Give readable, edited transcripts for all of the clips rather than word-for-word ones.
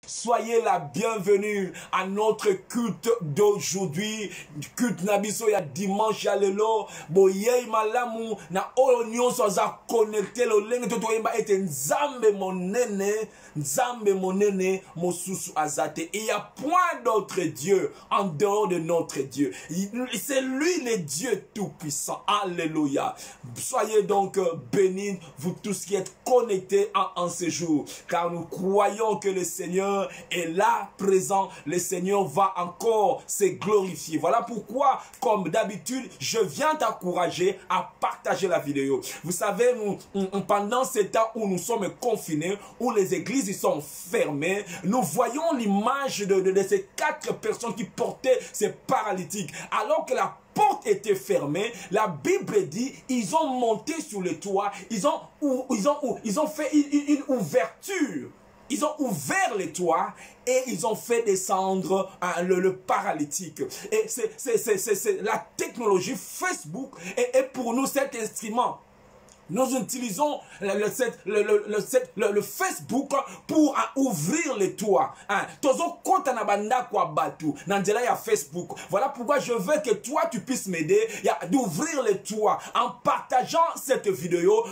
Soyez la bienvenue à notre culte d'aujourd'hui. Culte nabiso ya dimanche ya lelo. Boyei malamu na oyo nyonso za connecté lo lenge to toyemba ete nzambe monene mosusu azate. Il y a point d'autre Dieu en dehors de notre Dieu. C'est lui le Dieu tout-puissant. Alléluia. Soyez donc bénis, vous tous qui êtes connectés en ce jour. Car nous croyons que le Seigneur est là, présent. Le Seigneur va encore se glorifier. Voilà pourquoi, comme d'habitude, je viens t'encourager à partager la vidéo. Vous savez, pendant ce temps où nous sommes confinés, où les églises sont fermées, nous voyons l'image de ces 4 personnes qui portaient ces paralytiques. Alors que la porte était fermée, la Bible dit, ils ont monté sur le toit, ils ont fait une ouverture. Ils ont ouvert les toits et ils ont fait descendre le paralytique. Et c'est la technologie Facebook et pour nous cet instrument. Nous utilisons le Facebook pour ouvrir les toits. Facebook. Voilà pourquoi je veux que toi tu puisses m'aider d'ouvrir les toits en partageant cette vidéo.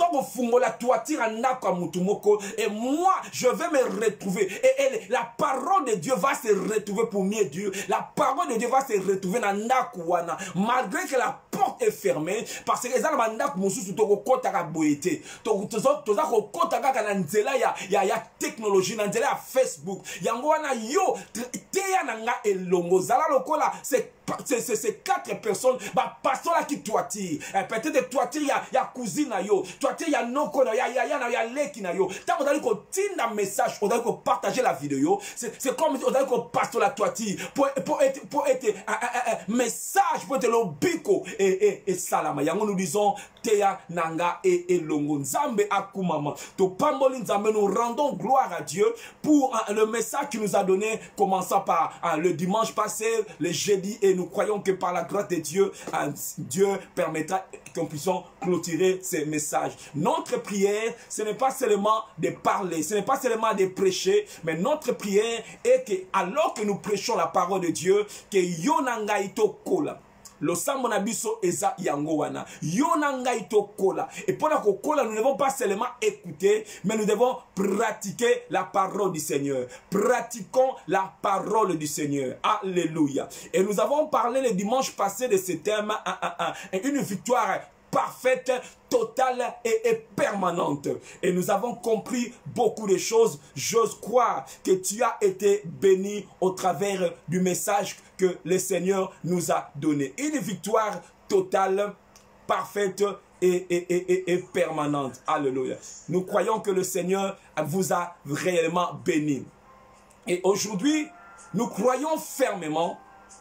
Et moi je vais me retrouver. Et la parole de Dieu va se retrouver pour mieux Dieu. La parole de Dieu va se retrouver dans Nakuana. Malgré que la porte est fermée. Parce que les gens kotaka boyete toza ko kotaka kana nzela ya technologie na nzela ya Facebook yango wana yo teya nanga elongo zala lokola ces 4 personnes pastor la qui toiture peut-être toiture ya cousine na yo toiture ya noko na ya leki na yo tant on a ko tinda message on a ko partager la vidéo c'est comme on a ko pastor la toiture pour être message pour être le biko et salama yango nous disons teya nanga et longo nzambe akumama to pamboli nzambe. Nous rendons gloire à Dieu pour le message qu'il nous a donné commençant par le dimanche passé, le jeudi, et nous croyons que par la grâce de Dieu, Dieu permettra que nous puissions clôturer ces messages. Notre prière, ce n'est pas seulement de parler, ce n'est pas seulement de prêcher, mais notre prière est que alors que nous prêchons la parole de Dieu, que yonanga ito kola. Le sambo na biso eza yango wana yonanga ito kola. Et pour la kola, nous ne devons pas seulement écouter, mais nous devons pratiquer la parole du Seigneur. Pratiquons la parole du Seigneur. Alléluia. Et nous avons parlé le dimanche passé de ce thème, une victoire parfaite, totale et permanente. Et nous avons compris beaucoup de choses. J'ose croire que tu as été béni au travers du message que le Seigneur nous a donné. Une victoire totale, parfaite et permanente. Alléluia. Nous croyons que le Seigneur vous a réellement béni. Et aujourd'hui, nous croyons fermement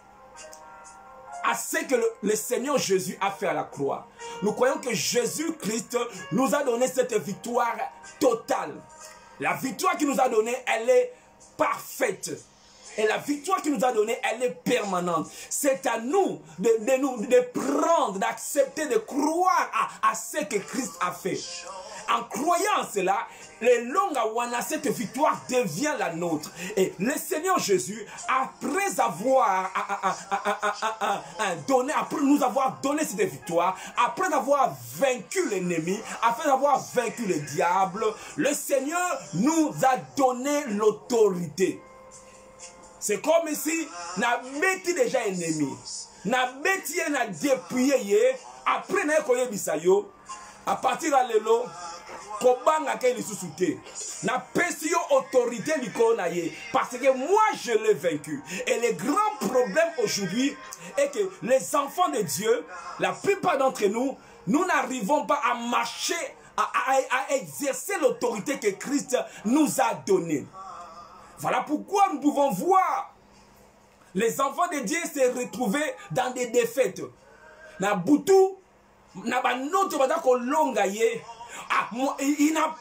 à ce que le Seigneur Jésus a fait à la croix. Nous croyons que Jésus-Christ nous a donné cette victoire totale. La victoire qu'il nous a donnée, elle est parfaite. Et la victoire qu'il nous a donnée, elle est permanente. C'est à nous de prendre, d'accepter, de croire à ce que Christ a fait. En croyant cela, cette victoire devient la nôtre. Et le Seigneur Jésus, après avoir nous avoir donné cette victoire, après avoir vaincu l'ennemi, après avoir vaincu le diable, le Seigneur nous a donné l'autorité. C'est comme si na beti déjà ennemi, na beti na dépouillé, après na koye bisayo, à partir de l'élo, kobanga ke lisusuté, na pesio autorité likona ye, parce que moi je l'ai vaincu. Et le grand problème aujourd'hui est que les enfants de Dieu, la plupart d'entre nous, nous n'arrivons pas à marcher, à exercer l'autorité que Christ nous a donnée. Voilà pourquoi nous pouvons voir les enfants de Dieu se retrouver dans des défaites. Na butu, na banoto badako longa ye. Il n'a pas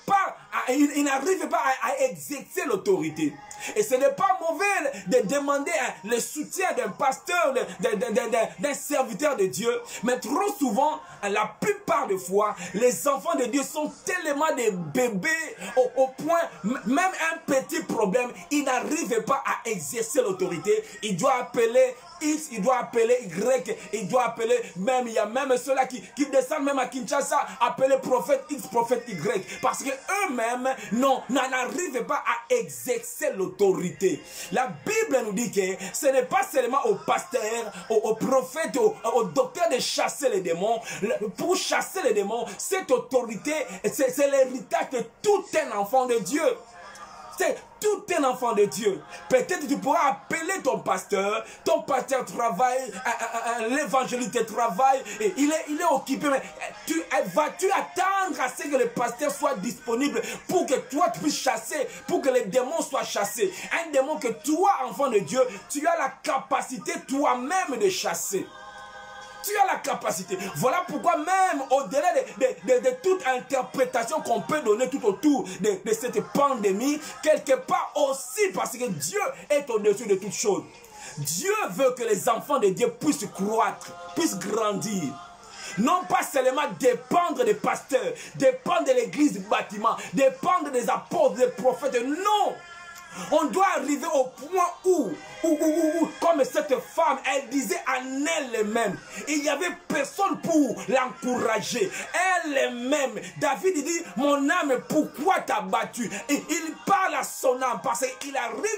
il n'arrive pas à exercer l'autorité. Et ce n'est pas mauvais de demander le soutien d'un pasteur, d'un serviteur de Dieu. Mais trop souvent, la plupart des fois, les enfants de Dieu sont tellement des bébés au point, même un petit problème, ils n'arrivent pas à exercer l'autorité. Il doit appeler X, il doit appeler Y, il doit appeler même, il y a même ceux-là qui descendent même à Kinshasa, appeler prophète X, prophète Y. Parce que eux-mêmes, n'en arrivent pas à exercer l'autorité. La Bible nous dit que ce n'est pas seulement aux pasteurs, aux prophètes, aux docteurs de chasser les démons. Pour chasser les démons, cette autorité, c'est l'héritage de tout un enfant de Dieu. C'est tout un enfant de Dieu. Peut-être tu pourras appeler ton pasteur travaille, l'évangéliste travaille, et il est occupé, mais vas-tu attendre à ce que le pasteur soit disponible pour que toi tu puisses chasser, pour que les démons soient chassés? Un démon que toi, enfant de Dieu, tu as la capacité toi-même de chasser. Tu as la capacité. Voilà pourquoi même au-delà de toute interprétation qu'on peut donner tout autour de cette pandémie, quelque part aussi parce que Dieu est au-dessus de toutes choses. Dieu veut que les enfants de Dieu puissent croître, puissent grandir. Non pas seulement dépendre des pasteurs, dépendre de l'église bâtiment, dépendre des apôtres, des prophètes. Non! On doit arriver au point où, comme cette femme, elle disait en elle-même, il n'y avait personne pour l'encourager. Elle-même, David dit, mon âme, pourquoi t'as battu? Et il parle à son âme parce qu'il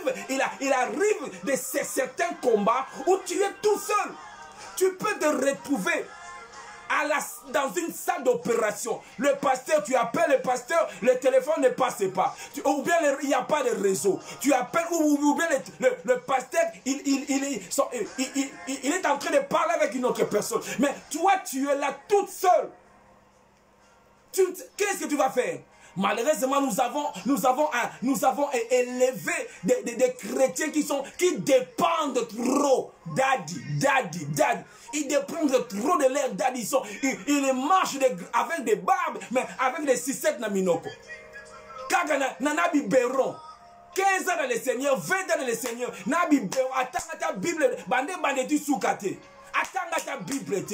arrive de certains combats où tu es tout seul. Tu peux te retrouver dans une salle d'opération. Le pasteur, tu appelles le pasteur, le téléphone ne passe pas. Ou bien il n'y a pas de réseau. Tu appelles, ou bien le pasteur, il est en train de parler avec une autre personne. Mais toi, tu es là toute seule. Qu'est-ce que tu vas faire? Malheureusement, nous avons élevé des chrétiens qui dépendent trop. Daddy. Ils dépendent trop de leur daddy. Ils marchent avec des barbes, mais avec des sucettes na minoko. Kaga na biberon. 15 ans dans le Seigneur, 20 ans dans le Seigneur. Na biberon. Attends ta Bible. Bande tu soukate. Attends ta Bible.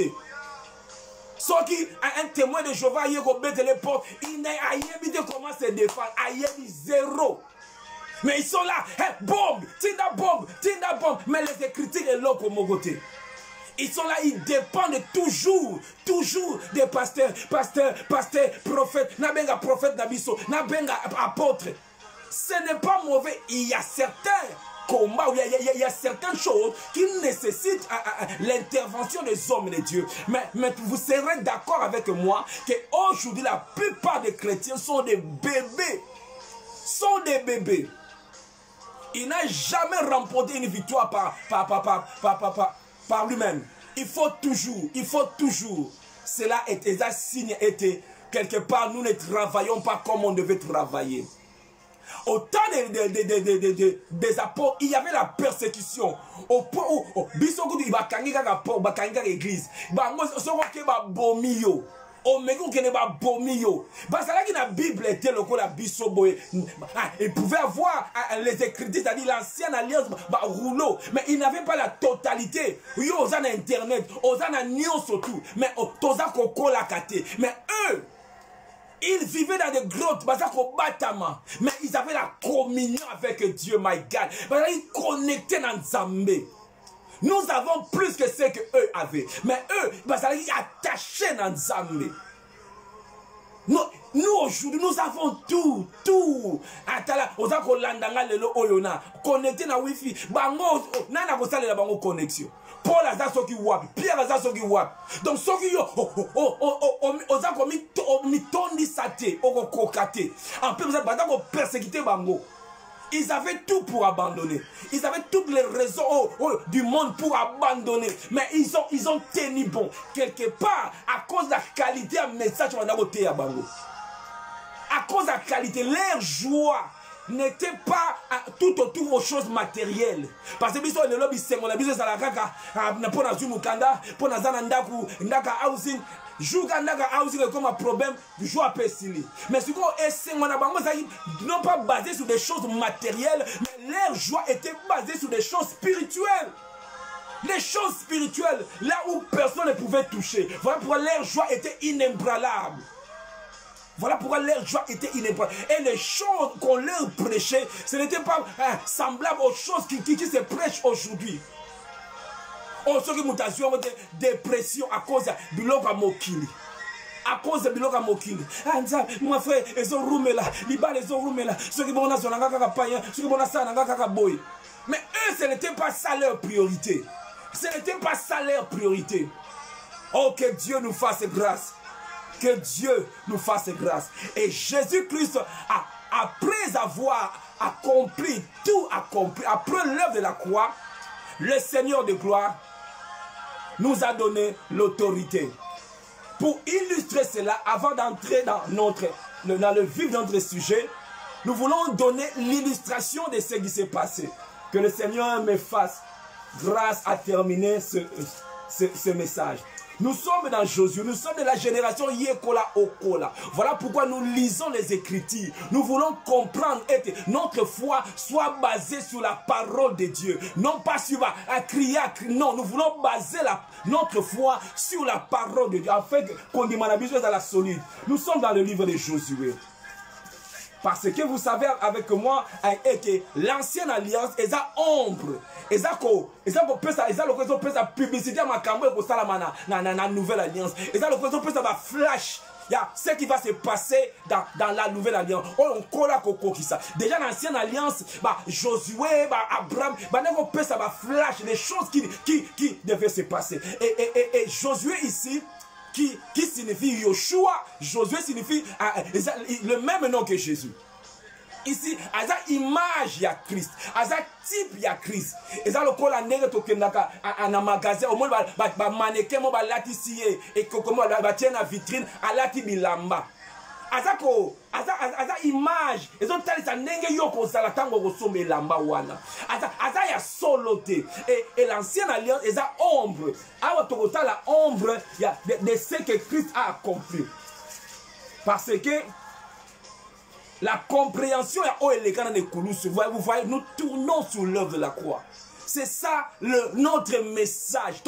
Ceux qui un témoin de Jéhovah, il a les portes, il n'a pas comment se défendre, il a zéro. Mais ils sont là, hey, bombe, tinda bombe, mais les écritures sont là comme côté. Ils sont là, ils dépendent toujours des pasteurs, prophètes, nabenga prophète nabiso, nabenga apôtre. Ce n'est pas mauvais, il y a certains combats, il y a certaines choses qui nécessitent l'intervention des hommes et des dieux. Mais vous serez d'accord avec moi qu'aujourd'hui, la plupart des chrétiens sont des bébés. Il n'a jamais remporté une victoire par lui-même. Il faut toujours. Cela est un signe, quelque part, nous ne travaillons pas comme on devait travailler. Au temps des apôtres, il y avait la persécution. Au point où, Bissokou, il va kanga l'église. Il pouvait avoir les écritures, c'est-à-dire l'ancienne alliance, rouleau, mais il n'avait pas la totalité. Ils ont internet, ils ont surtout, mais mais eux, ils vivaient dans des grottes, mais ils avaient la communion avec Dieu, my God. Ils connectaient dans Zambé. Nous avons plus que ce qu'eux avaient. Mais eux, ils sont attachés dans Zambé. Nous aujourd'hui, nous avons tout. Atala, oza ko landanga lelo oyona, connecté na wifi, bango nana ko salela bango connexion. Paul aza soki wapi, Pierre aza soki wapi. Donc soki yo oza ko mi tondi sate, oko kokate. En plus ça banda ko persécuter bango. Ils avaient tout pour abandonner. Ils avaient toutes les raisons du monde pour abandonner. Mais ils ont tenu bon. Quelque part, à cause de la qualité du message, on a voté à Bango. À cause de la qualité, leur joie n'était pas tout autour aux choses matérielles. Parce que biso le lobby c'est mon biso ça la kaka pour na zumukanda, pour na zanandaku, ndaka housing. comme un problème du joie pessimiste. Mais ce qu'on essaie, non pas basé sur des choses matérielles, mais leur joie était basée sur des choses spirituelles. Les choses spirituelles, là où personne ne pouvait toucher. Voilà pourquoi leur joie était inébranlable. Voilà pourquoi leur joie était inébranlable. Et les choses qu'on leur prêchait, ce n'était pas semblable aux choses qui se prêchent aujourd'hui. On sait que mutation de dépression à cause de biloka mokili. À cause de biloka mokili. Ah, mon frère, ils ont roumé là. Les balles, ils ont roumé là. Ceux qui vont dans son angaka païen, ceux qui vont dans sa angaka boy. Mais eux, ce n'était pas ça leur priorité. Ce n'était pas ça leur priorité. Oh, que Dieu nous fasse grâce. Que Dieu nous fasse grâce. Et Jésus-Christ, après avoir accompli, tout accompli, après l'œuvre de la croix, le Seigneur de gloire nous a donné l'autorité. Pour illustrer cela, avant d'entrer dans le vif de notre sujet, nous voulons donner l'illustration de ce qui s'est passé. Que le Seigneur me fasse grâce à terminer ce message. Nous sommes dans Josué, nous sommes de la génération Yekola Okola. Voilà pourquoi nous lisons les Écritures. Nous voulons comprendre que notre foi soit basée sur la parole de Dieu. Non pas sur à crier, non, nous voulons baser notre foi sur la parole de Dieu. Afin qu'on demande à la solide. Nous sommes dans le livre de Josué. Parce que vous savez avec moi que l'ancienne alliance est à ombre. Et ça la publicité à ma campagne pour ça la nouvelle alliance. Et ça la flash. Il y a ce qui va se passer dans la nouvelle alliance. On colle à Coco qui ça. Déjà l'ancienne alliance, Josué, Abraham, ça va flash les choses qui devaient se passer. Et Josué ici, qui signifie Yoshua, Josué signifie le même nom que Jésus. Ici, à cette image, il y a Christ. À ce type, il y a Christ. Et ça, le col à nègre, en magasin, au moins, mannequin, il y a et comment il y a une vitrine, à la bilamba. À cette image, ils ont tel ça nègre, yoko, ça la tango, ressomme, lamba, wana. À ça, il y a soloté. Et l'ancienne alliance, il y a ombre. À la ombre, il y a de ce que Christ a accompli. Parce que la compréhension vous voyez, nous tournons sur l'œuvre de la croix. C'est ça notre message.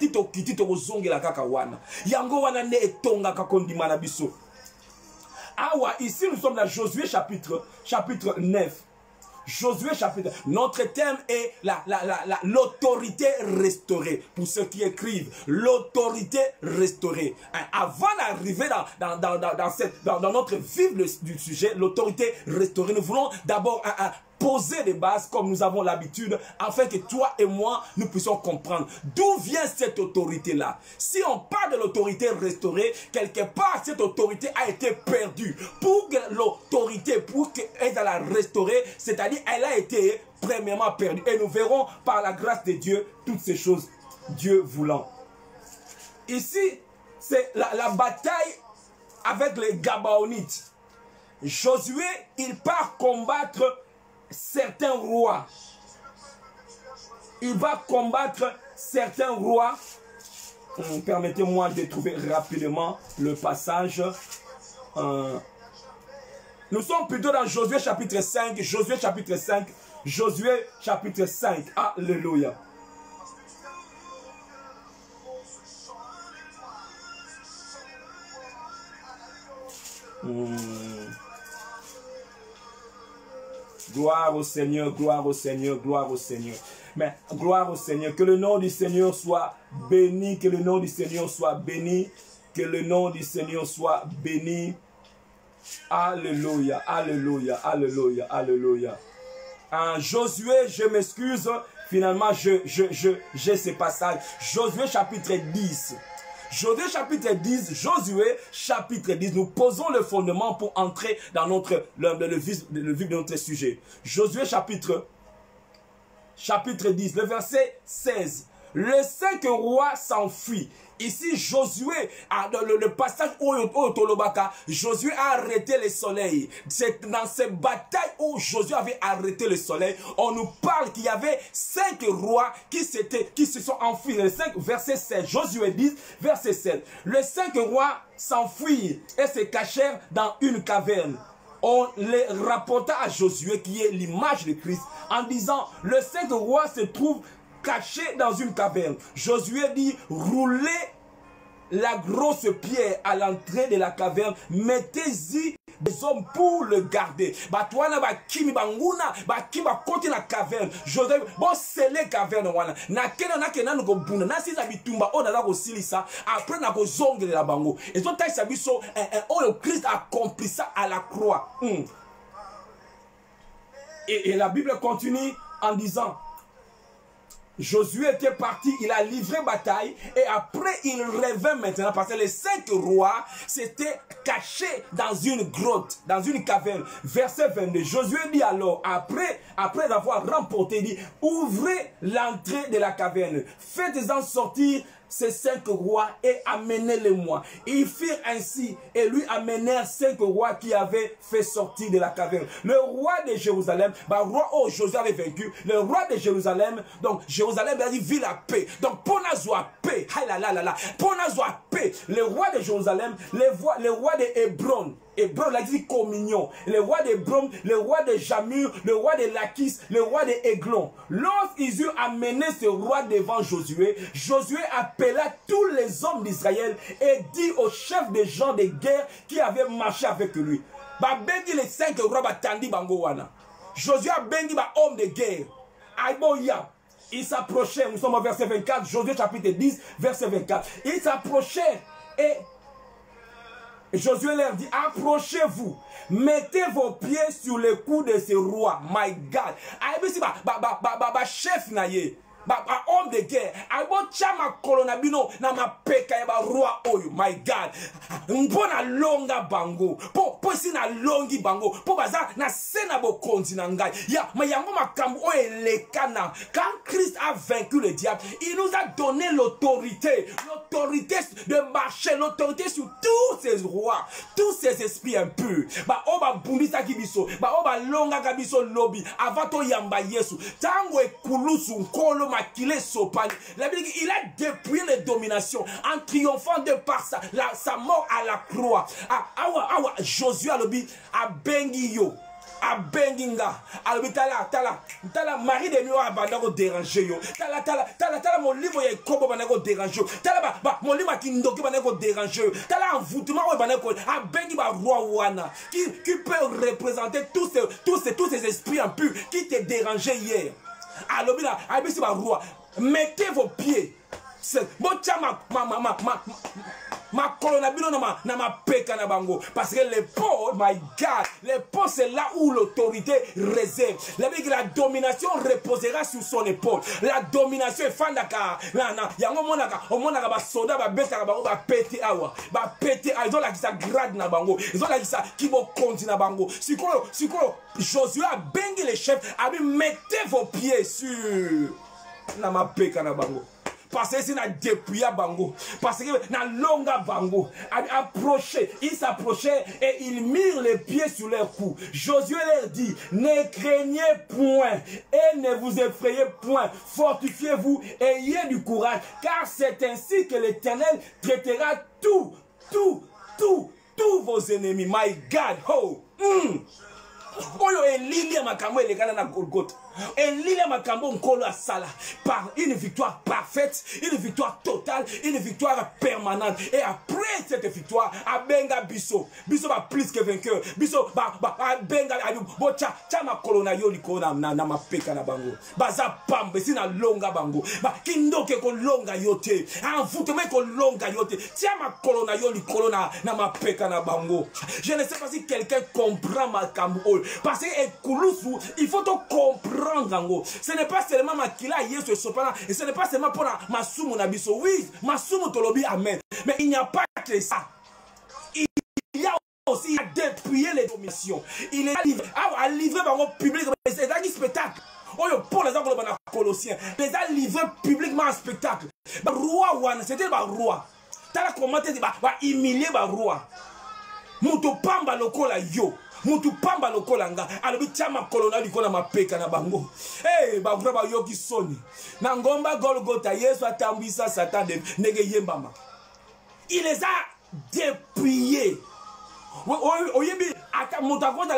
Ici nous sommes dans Josué chapitre 9. Josué chapitre. Notre thème est l'autorité restaurée. Pour ceux qui écrivent, l'autorité restaurée. Avant d'arriver dans notre vif du sujet, l'autorité restaurée, nous voulons d'abord poser des bases comme nous avons l'habitude, afin que toi et moi, nous puissions comprendre d'où vient cette autorité-là. Si on parle de l'autorité restaurée, quelque part, cette autorité a été perdue. Pour que l'autorité, pour qu'elle la restaurer, c'est-à-dire elle a été premièrement perdue. Et nous verrons par la grâce de Dieu, toutes ces choses, Dieu voulant. Ici, c'est la bataille avec les Gabaonites. Josué, il part combattre certains rois. Il va combattre certains rois. Permettez-moi de trouver rapidement le passage. Nous sommes plutôt dans Josué chapitre 5. Josué chapitre 5. Josué chapitre 5. Alléluia. Gloire au Seigneur, gloire au Seigneur, gloire au Seigneur. Mais gloire au Seigneur. Que le nom du Seigneur soit béni. Que le nom du Seigneur soit béni. Que le nom du Seigneur soit béni. Alléluia, alléluia, alléluia, alléluia. Josué, je m'excuse. Finalement, j'ai ce passage. Josué chapitre 10. Josué chapitre 10, Josué chapitre 10, nous posons le fondement pour entrer dans le vif de notre sujet. Josué chapitre 10, le verset 16. les 5 rois s'enfuient. Ici, Josué, dans le passage où Josué a arrêté le soleil. C'est dans cette bataille où Josué avait arrêté le soleil. On nous parle qu'il y avait 5 rois qui se sont enfuis. Le 5, verset 7. Josué 10, verset 7. Les 5 rois s'enfuirent et se cachèrent dans une caverne. On les rapporta à Josué, qui est l'image de Christ, en disant, les 5 rois se trouvent cachés dans une caverne. Josué dit, roulez la grosse pierre à l'entrée de la caverne, mettez-y des hommes pour le garder. Batouana ba kimi banguna ba kiba côté la caverne. Josué bon c'est les cavernes wana. Na kena na kena ngo buna na sisa bitumba on a ko silisa après na ko zongela la bango. Et son taille sabiso le Christ a accompli ça à la croix. Et la Bible continue en disant, Josué était parti, il a livré bataille et après il revint maintenant parce que les 5 rois s'étaient cachés dans une grotte, dans une caverne. Verset 22, Josué dit alors, après avoir remporté, il dit, ouvrez l'entrée de la caverne, faites-en sortir ces 5 rois et amenez-les-moi. Ils firent ainsi et lui amenèrent 5 rois qui avaient fait sortir de la caverne. Le roi de Jérusalem, roi Josué avait vaincu, le roi de Jérusalem, donc Jérusalem a dit vit la paix. Donc pour la paix, pour la paix, le roi de Jérusalem, le roi de Hébron, Hébron a dit communion. Le roi d'Hébron, le roi de Jamur, le roi de Lachis, le roi de Églon. Lorsqu'ils eurent amené ce roi devant Josué, Josué appela tous les hommes d'Israël et dit aux chefs des gens de guerre qui avaient marché avec lui. Bengi les 5 rois batandi bangowana. Josué a bengi ba homme de guerre. Aïboya. Il s'approchait, nous sommes au verset 24, Josué chapitre 10, verset 24. Il s'approchait et Josué leur dit, approchez-vous, mettez vos pieds sur le cou de ce roi. My God. Aïbisi chef naye. Homme de guerre, abo chama kolonabino na mapeka ya roi oyo. My God, mpona longa bango, po si na longi bango, po baza na sena bo konti na ngai. Ya mayango makambo o elekana. Quand Christ a vaincu le diable, il nous a donné l'autorité de marcher, l'autorité sur tous ces rois, tous ces esprits impurs. Oba bundisa kibiso, oba longa kabiso lobby, avant to yamba yesu. Tango ekulusu nkolo la Bible dit, il a dépouillé les dominations en triomphant de par sa mort à la croix. Josué a bengi yo. A benginga, tala Marie de Mio a bandako déranger yo. Tala mon livre ya kobo bandako déranger yo. Tala mon livre kindoki bandako déranger yo. Tala envoûtement o bandako a bengi ba roi wana qui peut représenter tous ces esprits impurs qui te dérangeaient hier. Alors là, abisi ba roi, mettez vos pieds. Ma colonabino na ma peka na bango. Parce que les pauvres, my God, les pauvres c'est là où l'autorité réside. La domination reposera sur son épaule. La domination est fandaka. Yango monaka, o monaka ba soda ba beta ba bango ba pété awa. Ba pété ils ont la sa grade na bango. Ils ont la sa kibo konti na bango. Siko Josué a bengi les chefs, a dit mettez vos pieds sur na ma peka na bango. Parce que c'est na dépouillé bango. Parce que na longa bango. Ils s'approchaient et ils mirent les pieds sur leurs coups. Josué leur dit, ne craignez point et ne vous effrayez point. Fortifiez-vous, ayez du courage. Car c'est ainsi que l'Éternel traitera tous vos ennemis. My God. Oh. Oyo elilia makambo elekana na Golgotha. Elilia makambo nkolo asala par une victoire parfaite, une victoire totale, une victoire permanente. Et après cette victoire, abenga biso ba plus que vainqueur. Biso abenga bocha chama kolona yo likona na mapeka na bango. Baza pambe sina longa bango. Kindoke ko longa yote. Envoûtement ko longa yote. Chama kolona yo likona na mapeka na bango. Je ne sais pas si quelqu'un comprend makambo. Parce que il faut te comprendre. Ce n'est pas seulement makila yesu sopana et ce n'est pas seulement pour ma sumu na biso. Oui, ma sumu tolobi amen. Mais il n'y a pas que ça. Il y a aussi dépouiller les dominations. Il est à livrer dans le public. C'est un spectacle. oyo Paul les a Colossiens, les a livrés publiquement en spectacle. Roi wana, c'était le roi. Tala commenté ba humilier ba roi. Mutu pamba lokola yo. Mutu pamba lokola nga. Alobi tiama kolona likona mapeka na bango. Eh ba roi ba yoki soni. Na ngomba Golgotha Yesu atambisa Satan de nege yembama. Il les a dépouillés. Oyebi ata mutakonda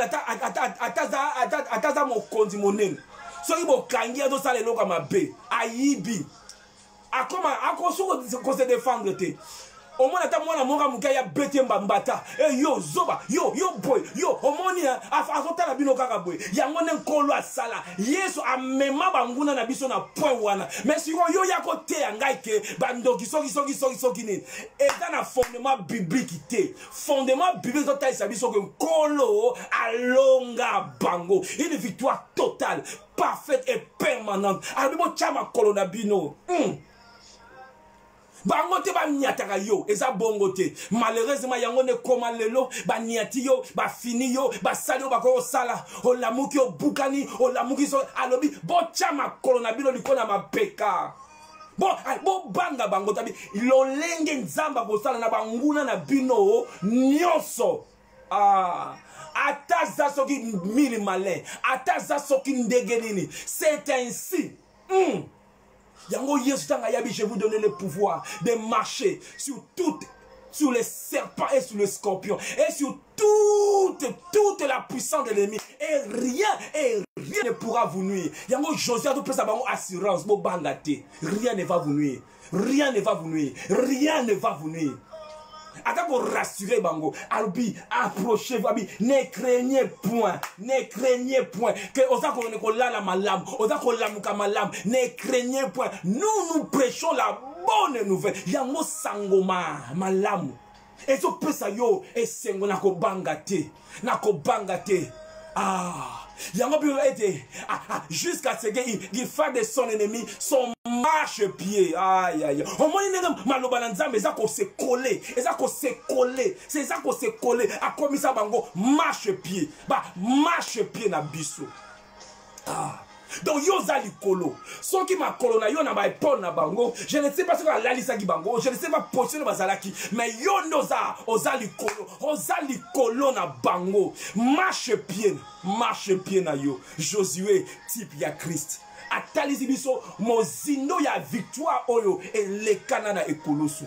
ataza mokonzi monene. Soki bokangi azo sala eloko mabe ayibi. Akoma akosoko ko se défendre te. Omona ta mwana monga muka ya bete mbambata. Yo zoba, yo boy, yo omoni afota na bino kaka boy. Yango ne nkolo asala. Yesu amema banguna na biso na point wana. Mais si yo yako te ngai ke bandoki soki ni. Eza na fondement biblique te. Fondement biblique to taisa biso ke nkolo alonga bango. Une victoire totale, parfaite et permanente. Albo chama kolona bino. Bango te ba nyataka yo eza bongo te malheureusement yango ne koma lelo ba nyati yo ba fini yo ba sali ba ko sala o lamuki o bukani o lamuki so alobi bo chama kolona bino likona mapeka bo banga bango tabi lolenge nzamba ko sala na banguna na bino nyonso ataza soki mili malin ataza soki ndenge nini c'est ainsi Yango Yesu tanga yabi, je vous donne le pouvoir de marcher sur les serpents et sur les scorpions et sur toute la puissance de l'ennemi et rien ne pourra vous nuire. Yango Josué a tout sa assurance, bo bangate, rien ne va vous nuire. Rien ne va vous nuire. Rien ne va vous nuire. Attends pour rassurer Bango, Albi, approchez-vous, ne craignez point, que Osako ne la malam, Osako la malam, ne craignez point. Nous prêchons la bonne nouvelle. Yango sangoma malam. Et ce peut ça yo et sengo nako bangate. Yango bi été jusqu'à ce qu'il fasse de son ennemi son marche-pied. Aïe. Au moins il est maloba nzambe ezako se coller, c'est ça qu'on se coller a commis ça bango marche-pied. Marche-pied na biso. Donc yo za likolo. So ki makolo na yo na ba epon na bango. Je ne sais pas ce que la lisa ki bango. Je ne sais pas position bazalaki. Mais yo no za oza likolo na bango. Marche-pied na yo. Josué type ya Christ. Atalizi biso mozindo ya victoire oyo et le kanana ekoloso.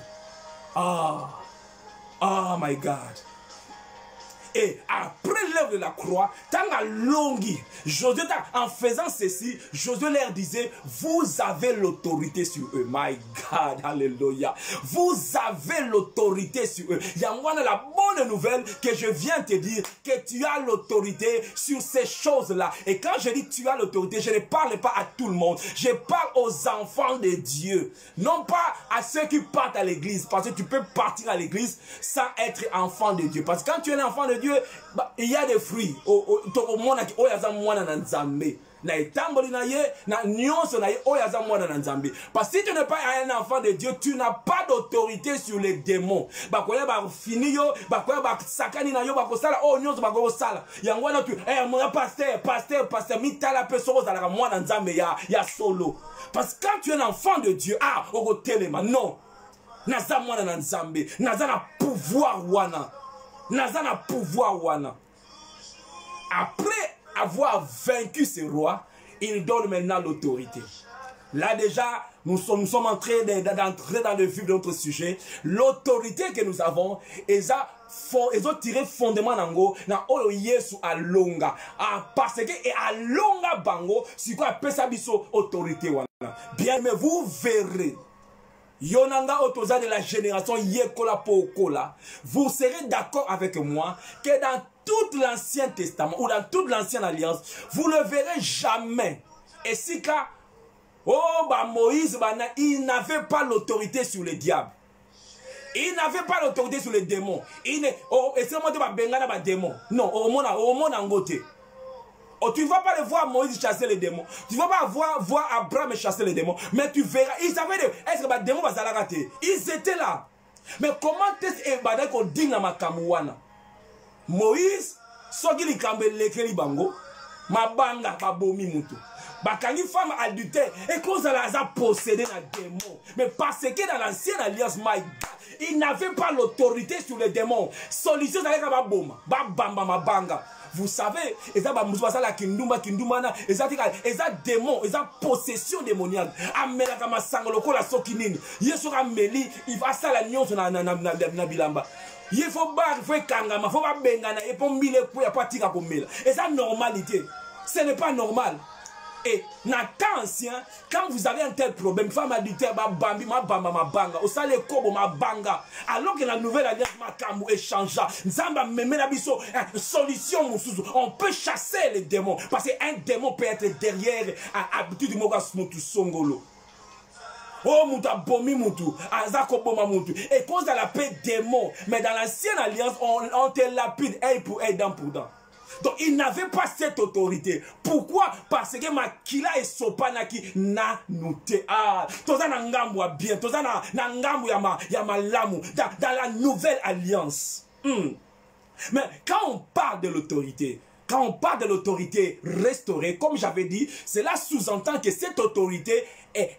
My God. Et après l'œuvre de la croix, Josué, en faisant ceci, Josué leur disait, vous avez l'autorité sur eux. My God, alléluia. Vous avez l'autorité sur eux. Il y a la bonne nouvelle que je viens te dire, que tu as l'autorité sur ces choses-là. Et quand je dis tu as l'autorité, je ne parle pas à tout le monde. Je parle aux enfants de Dieu. Non pas à ceux qui partent à l'église. Parce que tu peux partir à l'église sans être enfant de Dieu. Parce que quand tu es un enfant de Dieu, il y a des fruits. Parce que si tu n'es pas un enfant de Dieu, tu n'as pas d'autorité sur les démons. Parce que quand tu es un enfant de Dieu, non. Nazana pouvoir wana. Après avoir vaincu ces rois, il donne maintenant l'autorité. Là déjà, nous sommes en train d'entrer dans le vif de notre sujet. L'autorité que nous avons, ils ont tiré fondement nango na oyo Yesu alonga. Parce que et alonga bango, c'est quoi appelle ça biso autorité wana. Bien, mais vous verrez. Yonanga otoza de la génération Yekola Pokola, vous serez d'accord avec moi que dans tout l'Ancien Testament ou dans toute l'Ancienne Alliance, vous ne verrez jamais. Et si cas, Moïse, il n'avait pas l'autorité sur les diables. Il n'avait pas l'autorité sur les démons. Et c'est moi qui vais démon. Non, au monde en côté. Tu ne vas pas le voir Moïse chasser les démons. Tu ne vas pas voir Abraham chasser les démons. Mais tu verras. Ils avaient est-ce que les démons vont rater? Ils étaient là. Mais comment est-ce qu'on dit dans ma kamouana? Moïse, soki li kambe lekeli bango, mabanga babomi mutu. Bakangi femme adultère. Et quand elle a possédé un démon. Mais parce que dans l'ancienne alliance, my God, il n'avait pas l'autorité sur les démons. Solution, c'est avec Baboma. Babamba, Mabanga. Vous savez, ils ont la kindumba, kindumana, ils ont démon, ils ont possession démoniaque. Amela kama sangoloko la sokinine. Yesura meli, il va ça la nyonso na bilamba. Il faut bar, il faut kangama, il faut pas bengana, et pour mille coups, il n'y a pas tika pour mille. Et ça, normalité. Ce n'est pas normal. Et dans le temps ancien, quand vous avez un tel problème, femme adultère, ma bambi, ma bamba, ma banga, au salé kobo, ma banga, alors que la nouvelle alliance, ma kamou, échangea, nzamba, meme la biso, solution, moussouzou, on peut chasser les démons, parce qu'un démon peut être derrière, à habitude du mogas, moutou, songolo. Oh, mouta, bomi, moutou, azako, boma, moutou. Et cause de la paix démon, mais dans l'ancienne alliance, on te lapide, œil pour œil, dent pour dent. Donc il n'avait pas cette autorité. Pourquoi? Parce que Makila et Sopanaki na nouté. Ah, toza na ngambu a bien, toza na ngambu ya malamu dans la nouvelle alliance. Mais quand on parle de l'autorité, quand on parle de l'autorité restaurée, comme j'avais dit, cela sous-entend que cette autorité est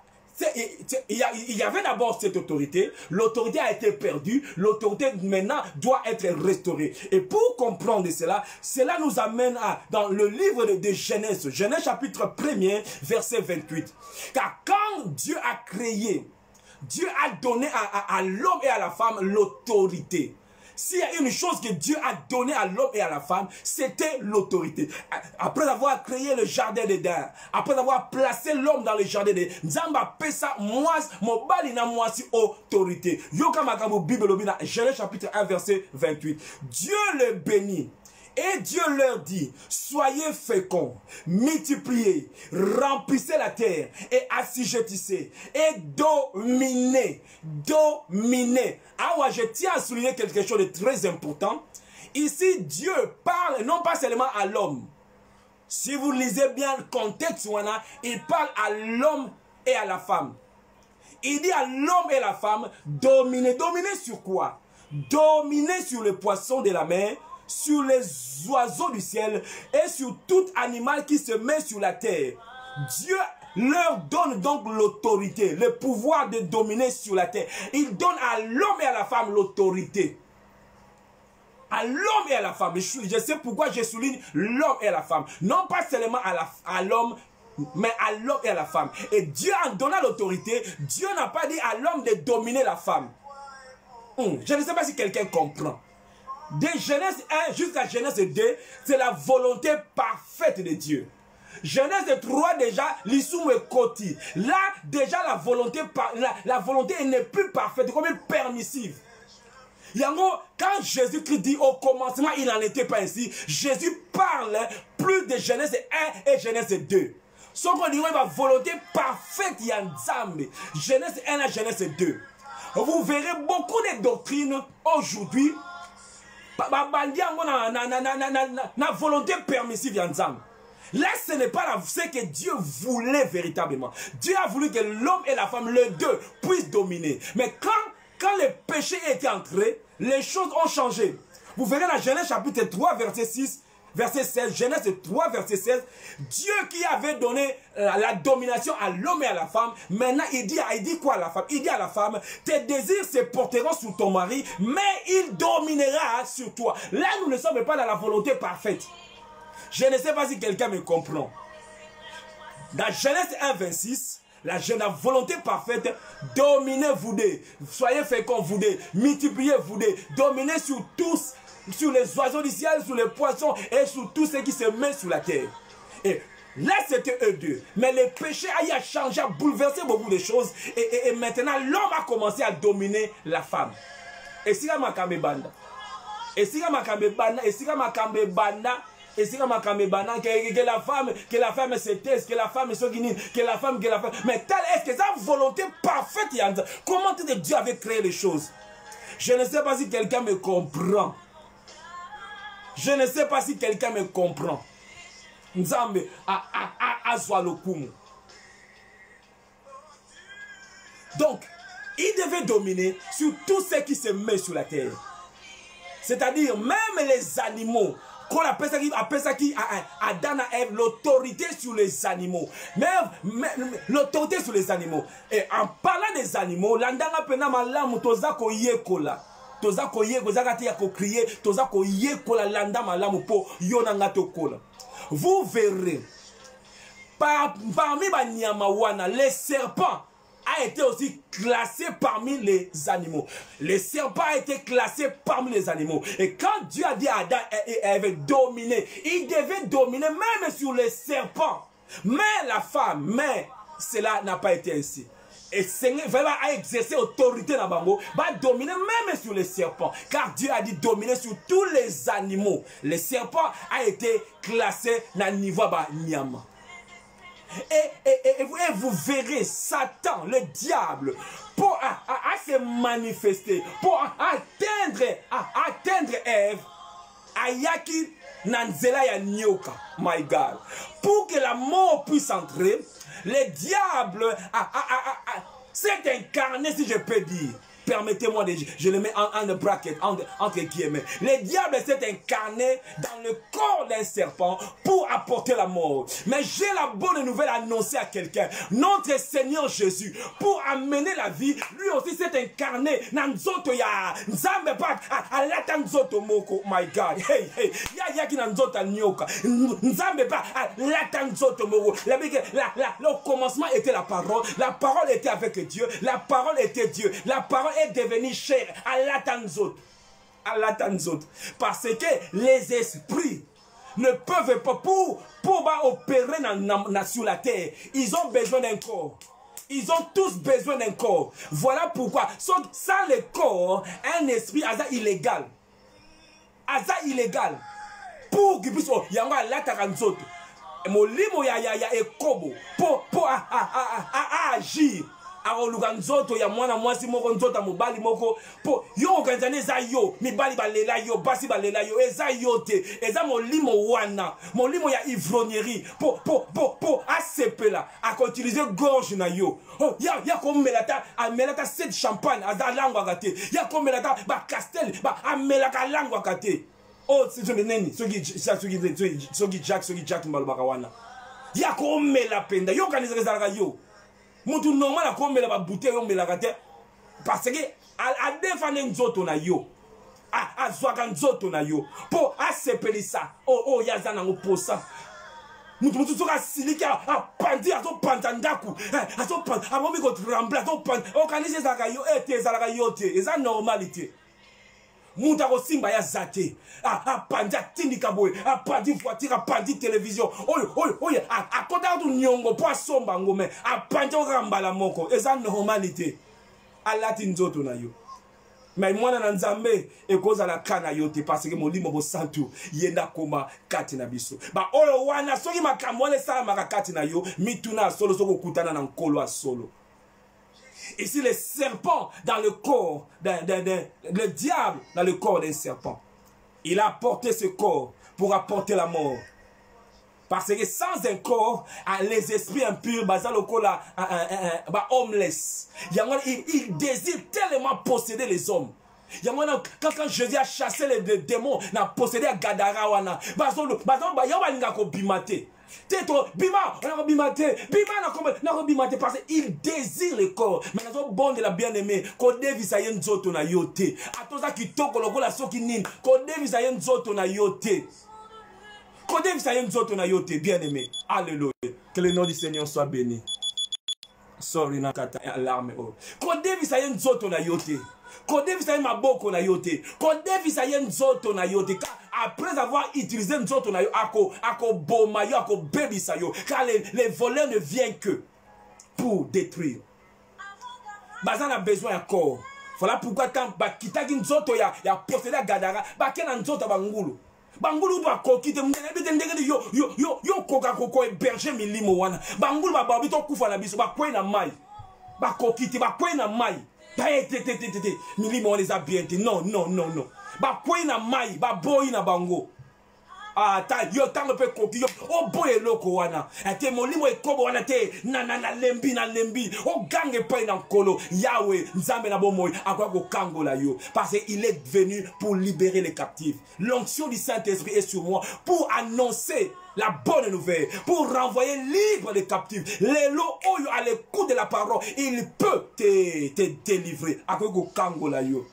il y avait d'abord cette autorité, l'autorité a été perdue, l'autorité maintenant doit être restaurée. Et pour comprendre cela, cela nous amène dans le livre de Genèse, Genèse chapitre 1er, verset 28. Car quand Dieu a créé, Dieu a donné à l'homme et à la femme l'autorité. S'il y a une chose que Dieu a donnée à l'homme et à la femme, c'était l'autorité. Après avoir créé le jardin d'Éden, après avoir placé l'homme dans le jardin d'Éden, Nzamba pesa moas, mobali na moisi autorité. Yoka makambo Bible obina, Genèse chapitre 1 verset 28. Dieu le bénit. Et Dieu leur dit, soyez féconds, multipliez, remplissez la terre et assujettissez et dominez. Ah ouais, je tiens à souligner quelque chose de très important. Ici, Dieu parle non pas seulement à l'homme. Si vous lisez bien le contexte, il parle à l'homme et à la femme. Il dit à l'homme et à la femme, dominez. Dominez sur quoi? Dominez sur les poissons de la mer, sur les oiseaux du ciel et sur tout animal qui se met sur la terre. Dieu leur donne donc l'autorité, le pouvoir de dominer sur la terre. Il donne à l'homme et à la femme l'autorité. À l'homme et à la femme. Je sais pourquoi je souligne l'homme et la femme. Non pas seulement à l'homme, mais à l'homme et à la femme. Et Dieu en donnant l'autorité, Dieu n'a pas dit à l'homme de dominer la femme. Je ne sais pas si quelqu'un comprend. De Genèse 1 jusqu'à Genèse 2, c'est la volonté parfaite de Dieu. Genèse 3 déjà, l'issue est côté. Là, déjà la volonté n'est plus parfaite, comme permissive. Yango, quand Jésus-Christ dit au commencement, il n'en était pas ainsi, Jésus parle plus de Genèse 1 et Genèse 2. Ce qu'on dit, la volonté parfaite, il y a Nzambe. Genèse 1 à Genèse 2. Vous verrez beaucoup de doctrines aujourd'hui. Na volonté permissive Nzambe. Là, ce n'est pas ce que Dieu voulait véritablement. Dieu a voulu que l'homme et la femme, les deux, puissent dominer. Mais quand le péché est entré, les choses ont changé. Vous verrez dans Genèse chapitre 3, verset 6, verset 16, Genèse 3, verset 16, Dieu qui avait donné la domination à l'homme et à la femme, maintenant il dit quoi à la femme? Il dit à la femme, tes désirs se porteront sur ton mari, mais il dominera sur toi. Là, nous ne sommes pas dans la volonté parfaite. Je ne sais pas si quelqu'un me comprend. Dans Genèse 1, 26, la volonté parfaite, dominez-vous deux, soyez féconds vous deux, multipliez-vous deux, dominez sur tous, sur les oiseaux du ciel, sur les poissons et sur tout ce qui se met sur la terre. Et là, c'était eux deux. Mais le péché a changé, a bouleversé beaucoup de choses. Et maintenant, l'homme a commencé à dominer la femme. Et si la makambe banda, et si la makambe banda, et si la makambe banda, et si que la femme se taise, que la femme se guinine, que la femme. Mais telle est-ce que sa volonté parfaite, comment Dieu avait créé les choses? Je ne sais pas si quelqu'un me comprend. Je ne sais pas si quelqu'un me comprend. Nzambe azwa lokumu. Donc, il devait dominer sur tout ce qui se met sur la terre. C'est-à-dire, même les animaux, Qu'on appelle ça qui Adam et Ève, l'autorité sur les animaux. Mais l'autorité sur les animaux. Et en parlant des animaux, l'andanga pena malamu toza ko yekola. Toza ko yekola, toza ko crier, toza ko yekola landa malamu po yonanga tokola. Vous verrez, parmi Banyamawana, les serpents a été aussi classé parmi les animaux. Les serpents a été classé parmi les animaux. Et quand Dieu a dit à Adam et Ève dominer, il devait dominer même sur les serpents. Mais la femme, mais cela n'a pas été ainsi. Et Seigneur va exercer autorité dans Bango, va dominer même sur les serpents. Car Dieu a dit dominer sur tous les animaux. Les serpents a été classé dans le niveau de Nyama. Et vous verrez Satan, le diable, pour se manifester, pour atteindre Ève, Ayaki Nanzela ya Nyoka, my God. Pour que la mort puisse entrer, le diable s'est incarné, si je peux dire. Permettez-moi, je le mets en bracket, entre guillemets. Le diable s'est incarné dans le corps d'un serpent pour apporter la mort. Mais j'ai la bonne nouvelle à annoncer à quelqu'un. Notre Seigneur Jésus, pour amener la vie, lui aussi s'est incarné dans Nzoto ya Nzambe pas à l'ata Nzoto moko. My God, hey, ya qui dans Nzoto nyoka. Nzambe pas à l'ata Nzoto moko. Le commencement était la parole était avec Dieu, la parole était Dieu, la parole est devenu cher à l'atanzot. Parce que les esprits ne peuvent pas pour opérer sur la terre. Ils ont besoin d'un corps. Ils ont tous besoin d'un corps. Voilà pourquoi sans le corps, un esprit asa illégal. Pour qu'il puisse y avoir l'atanzot. Molimo ya ekobo pour agir. Nzoto ya mwana mwasi moko nzota mobali moko po yo organizane za yo mibali balela yo basi balela yo eza yo te eza molimo wana molimo ya ivrognerie po asepela a utiliser gorge na yo oh ya ko melata amelata cette champagne azalangwa kate ya ko melata ba castel ba amelaka langwa kate oh c'est le neni soki Jack mbalobaka wana ya ko mela penda yo organiser za yo. Mutu normal a comme la bouteille on la gâte parce que a défendre nzoto na yo a zwaka nzoto na yo po a sepelisa oh yazana ngoposa mutu soka silika a pandi a to pantandaku a to pan a momi ko trembler a to pan organiser za yo ete za la yo te eza normalité. Muta ko simba ya zate a pandi tindika boy a pandi voiture a pandi télévision oyo a kota tu nyongo po somba ngome a pandi o rambala moko eza normalité alati nzoto na yo mais mwana na Nzambe e koza la kana yote parce que molimo bo santu yenda koma kati na biso ba oyo wana soki makamole sala makati na yo mituna solo soko kutana na nkolo solo. Ici, les serpents dans le corps, le diable dans le corps d'un serpent. Il a apporté ce corps pour apporter la mort. Parce que sans un corps, les esprits impurs, homeless. Il désire tellement posséder les hommes. Quand Jésus a chassé les démons, il a possédé à Gadara. Bima, parce qu'il désire le corps. Mais nous bon de la bien-aimée, qu'on devise à yen zoto na yote. A tous qui toko logo la soki nin, qu'on devise à yen zoto na yote. Qu'on devise à yen zoto na yote, bien-aimé. Alléluia. Que le nom du Seigneur soit béni. Sorry na kata alarme oh. Qu'on devise à yen zoto na yote. Qu'on devise à yen maboko na yote. Qu'on devise à yen zoto na yote. Après avoir utilisé nzoto na yo, ako boma yo, ako bebisa yo, car les voleurs ne viennent que pour détruire. Bazan a besoin de corps. Voilà pourquoi quand kitaki nzoto ya posséder Gadara, kena nzoto bangulu. Bangulu doit kokite yo koka koko berger milimo wana. Bangulu ba babito kufa na biso ba kwena mai. Ba kokite ba kwena mai. Milimo on les a bien dit. Non. Ba kwena mai, ba boy na bango. ta yo tango pe koki yo o boye loko wana ate molimo ekobo wana te na lembi o gange pa na nkolo Yahweh nzambe na bomoy akwa ko kangola yo parce qu'il est venu pour libérer les captifs. L'onction du Saint-Esprit est sur moi pour annoncer la bonne nouvelle, pour renvoyer libre les captifs. Les lots oyo à l'écoute de la parole, il peut te délivrer akwa ko kangola yo.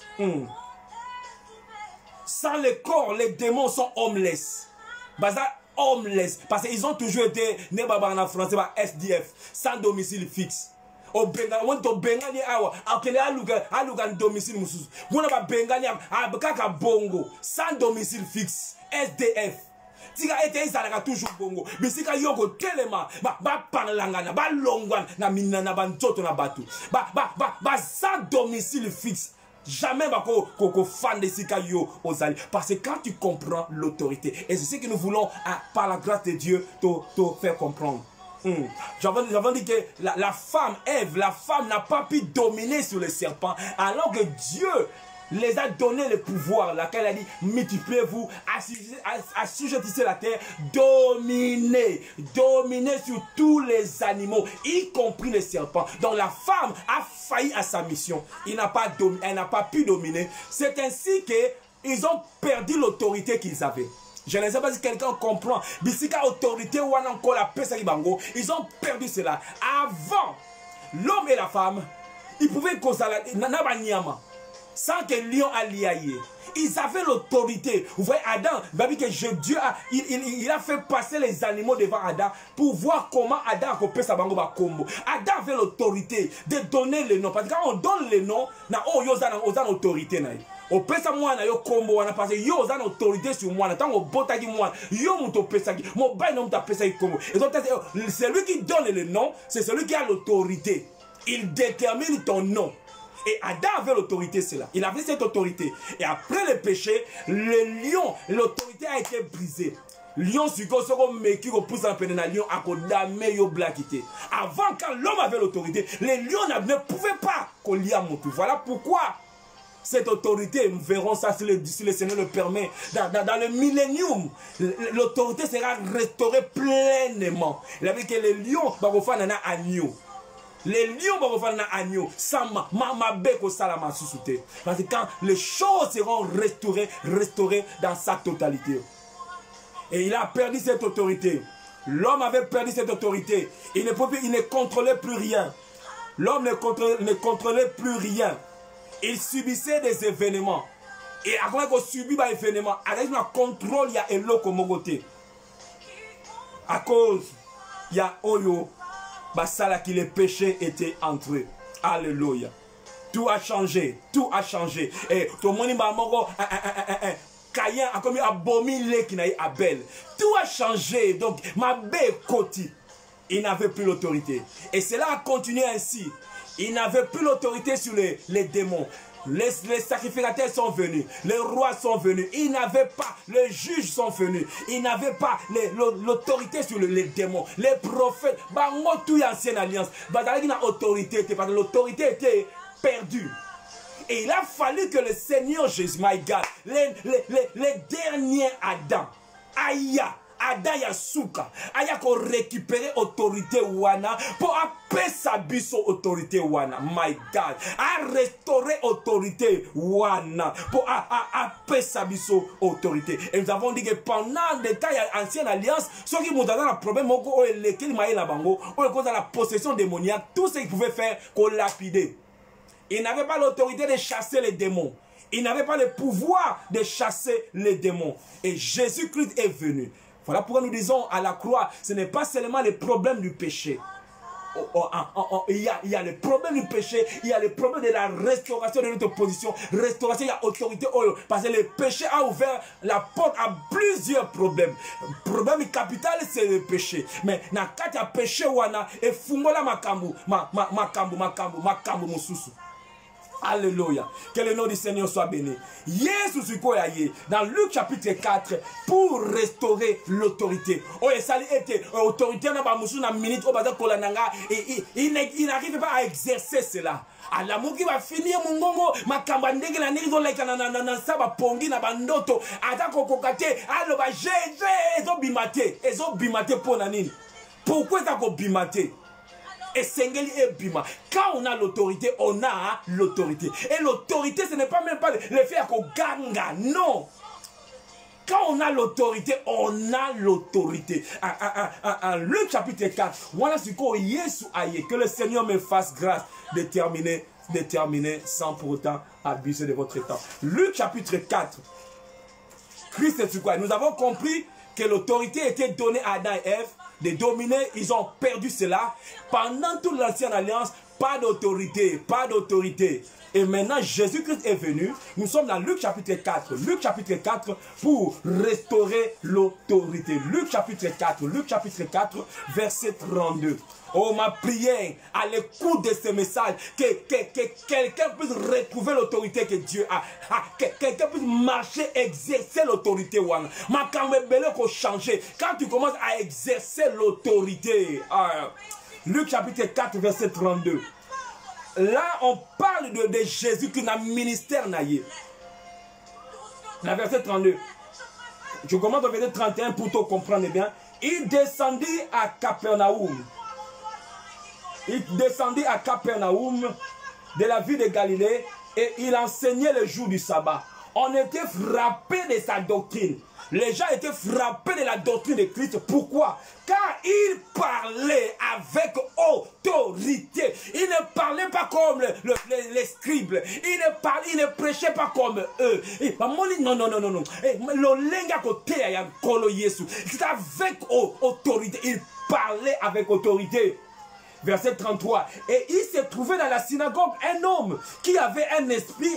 Sans le corps, les démons sont homeless. Homeless. Parce qu'ils ont toujours été, en français, SDF, sans domicile fixe. Au Bengali, on to Bengali awa, akele aluga domicile mususu. Mona ba Bengali kaka bongo, sans domicile fixe, SDF. Tika ete izalaka toujours bongo. Bisika yoko telema, ba parlangana, ba longwan na minana ba ntoto na batu. Ba sans domicile fixe. Jamais qu'on fan de Sikayo aux alliés. Parce que quand tu comprends l'autorité, et c'est ce que nous voulons, par la grâce de Dieu, te faire comprendre. J'avais dit que la femme, Ève, la femme n'a pas pu dominer sur le serpent, alors que Dieu les a donné le pouvoir, laquelle a dit multipliez-vous, assujettissez la terre, dominez sur tous les animaux, y compris les serpents. Donc la femme a failli à sa mission. Elle n'a pas pu dominer. C'est ainsi qu'ils ont perdu l'autorité qu'ils avaient. Je ne sais pas si quelqu'un comprend. Bisika autorité ou encore la paix bango, ils ont perdu cela. Avant, l'homme et la femme, ils pouvaient causer la sans que lion alliaye. Ils avaient l'autorité. Vous voyez Adam, Dieu il a fait passer les animaux devant Adam pour voir comment Adam a coupé sa bango ba combo. Adam avait l'autorité de donner le nom. Parce que quand on donne le nom, na oh yo zan autorité na. O pesa mwana yo combo wana parce que yo zan autorité sur moi. Tant on botaki moi, yo muto pesa ki, mo bay non ta pesa ki combo. Et donc celui qui donne le nom, c'est celui qui a l'autorité. Il détermine ton nom. Et Adam avait l'autorité, c'est là. Il avait cette autorité. Et après le péché, le lion, l'autorité a été brisée. Lion, c'est comme ça qu'on pousse un peu dans lion à condamner yo blaquité. Avant, quand l'homme avait l'autorité, les lions ne pouvaient pas qu'on lie à mon tout. Voilà pourquoi cette autorité, nous verrons ça si le Seigneur le permet. Dans le millénium, l'autorité sera restaurée pleinement. Il avait que les lions, bah, agneau. Les lions vont faire un agneau. Sama, mamabeko salama susute. Parce que quand les choses seront restaurées dans sa totalité. Et il a perdu cette autorité. L'homme avait perdu cette autorité. Il ne contrôlait plus rien. L'homme ne contrôlait plus rien. Il subissait des événements. Et après qu'on subit des événements, avec un contrôle, il y a un lot comme côté. À cause, il y a Oyo. Basala qui les péchés étaient entrés. Alléluia. Tout a changé. Tout a changé. Et tout le monde m'a Caïn a commis abominé qui n'a eu Abel. Tout a changé. Donc, ma belle côté, il n'avait plus l'autorité. Et cela a continué ainsi. Il n'avait plus l'autorité sur les démons. Les sacrificateurs sont venus, les rois sont venus, ils n'avaient pas, les juges sont venus, ils n'avaient pas l'autorité sur les démons, les prophètes, tout l'ancienne alliance, l'autorité était perdue. Et il a fallu que le Seigneur Jésus, my God, les derniers Adam, Adam Yasuka, aya ko récupérer autorité wana pour appeler sa biso autorité wana, my God, a restaurer autorité wana pour appeler sa biso autorité. Et nous avons dit que pendant les temps ancienne alliance, ceux qui m'ont donné un problème, la possession démoniaque, tout ce qu'ils pouvaient faire, qu'on lapider. Ils n'avaient pas l'autorité de chasser les démons. Ils n'avaient pas le pouvoir de chasser les démons. Et Jésus-Christ est venu. Voilà pourquoi nous disons à la croix, ce n'est pas seulement le problème du péché. Il y a le problème du péché, il y a le problème de la restauration de notre position. Restauration, il y a autorité. Parce que le péché a ouvert la porte à plusieurs problèmes. Le problème capital, c'est le péché. Mais na kati ya péché wana, et fungola makambu mususu. Alléluia. Que le nom du Seigneur soit béni. Jésus dans Luc chapitre 4 pour restaurer l'autorité. Oh, et ça était autorité il n'arrive pas à exercer cela. Alamu qui va finir mon gongo makamba ndenge na niki zolaika na saba pongi na bandoto atako kokate aloba ezo bimate pona nini. Pourquoi ça ko bimate? Et Sengeli et Bima. Quand on a l'autorité, on a l'autorité. Et l'autorité, ce n'est pas même pas le fait qu'on ganga. Non. Quand on a l'autorité, on a l'autorité. En Luc chapitre 4, voilà ce qu'on Yesu aïe. Que le Seigneur me fasse grâce de terminer sans pour autant abuser de votre temps. Luc chapitre 4. Christ est quoi? Nous avons compris que l'autorité était donnée à Adam et Ève de dominer, ils ont perdu cela. Pendant toute l'ancienne alliance, pas d'autorité, pas d'autorité. Et maintenant, Jésus-Christ est venu. Nous sommes dans Luc chapitre 4. Luc chapitre 4 pour restaurer l'autorité. Luc chapitre 4, verset 32. Oh, ma prière à l'écoute de ce message, que quelqu'un puisse retrouver l'autorité que Dieu a. Que quelqu'un puisse marcher, exercer l'autorité. Ma camébele qu'on changer. Quand tu commences à exercer l'autorité. Luc chapitre 4, verset 32. Là, on parle de Jésus qui n'a ministère naïe. La verset 32. Je commence au verset 31 pour te comprendre bien. Il descendit à Capernaum. De la ville de Galilée et il enseignait le jour du sabbat. On était frappé de sa doctrine. Les gens étaient frappés de la doctrine de Christ. Pourquoi? Car il parlait avec autorité. Il ne parlait pas comme les scribes. Il ne prêchait pas comme eux. Non. C'est avec autorité. Il parlait avec autorité. Verset 33. Et il s'est trouvé dans la synagogue un homme qui avait un esprit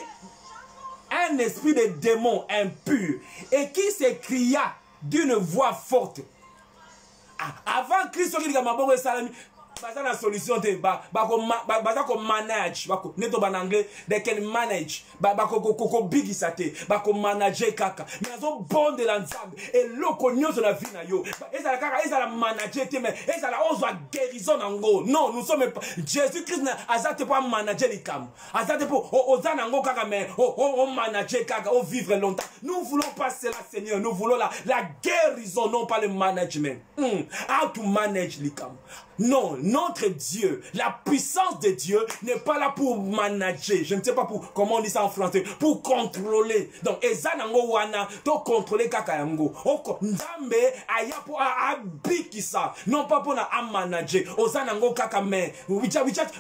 de démon impur et qui s'écria d'une voix forte. Avant Christ, il y a la solution de manage, neto banangle, they can manage, big isate, manager kaka, mais ils ont bon de l'ensemble et l'okonyo sur la vie na yo. Et ça la manager te mais et ça la ose guérison nango. Non, nous sommes Jésus Christ na azate pas manager les cam. Azate pour ozanango kaka mais manager kaka, vivre longtemps. Nous voulons pas cela, Seigneur. Nous voulons la guérison, non pas le management. How to manage les cam. Non, notre Dieu, la puissance de Dieu n'est pas là pour manager. Je ne sais pas comment on dit ça en français. Pour contrôler. Donc, ezanango wana, to contrôler kakayango. Oko, nzambe, aya pour abikisa. Non pas pour na manager. Ozanango kakame. We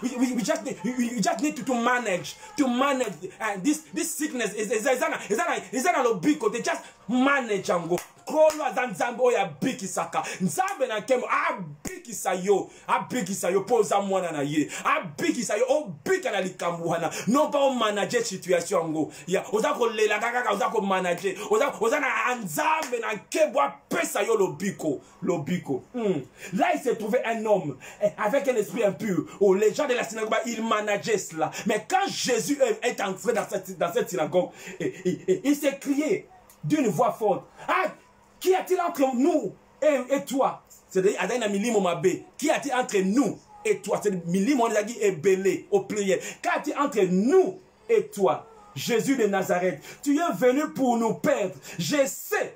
just need to manage. To manage this sickness. Ezana lo biko. They just manage ango. Kolo azanzambe oya bikisaka. Nzambe na kemo abikisa yo poza mwana na ye. Abikisa yo obika na likambuana. Non pas manager situation ngo. Ya ozako lela kaka ozako manager. Ozana anzambe na kebo pesa yo lobiko. Là il s'est trouvé un homme avec un esprit impur. Oh, les gens de la synagogue ils manageaient cela. Mais quand Jésus est entré dans cette synagogue, il s'est crié d'une voix forte. Qui a-t-il entre nous et toi? C'est-à-dire, qui a-t-il entre nous et toi? C'est milimo est belé au pluriel. Qu'a-t-il entre nous et toi? Jésus de Nazareth, tu es venu pour nous perdre. Je sais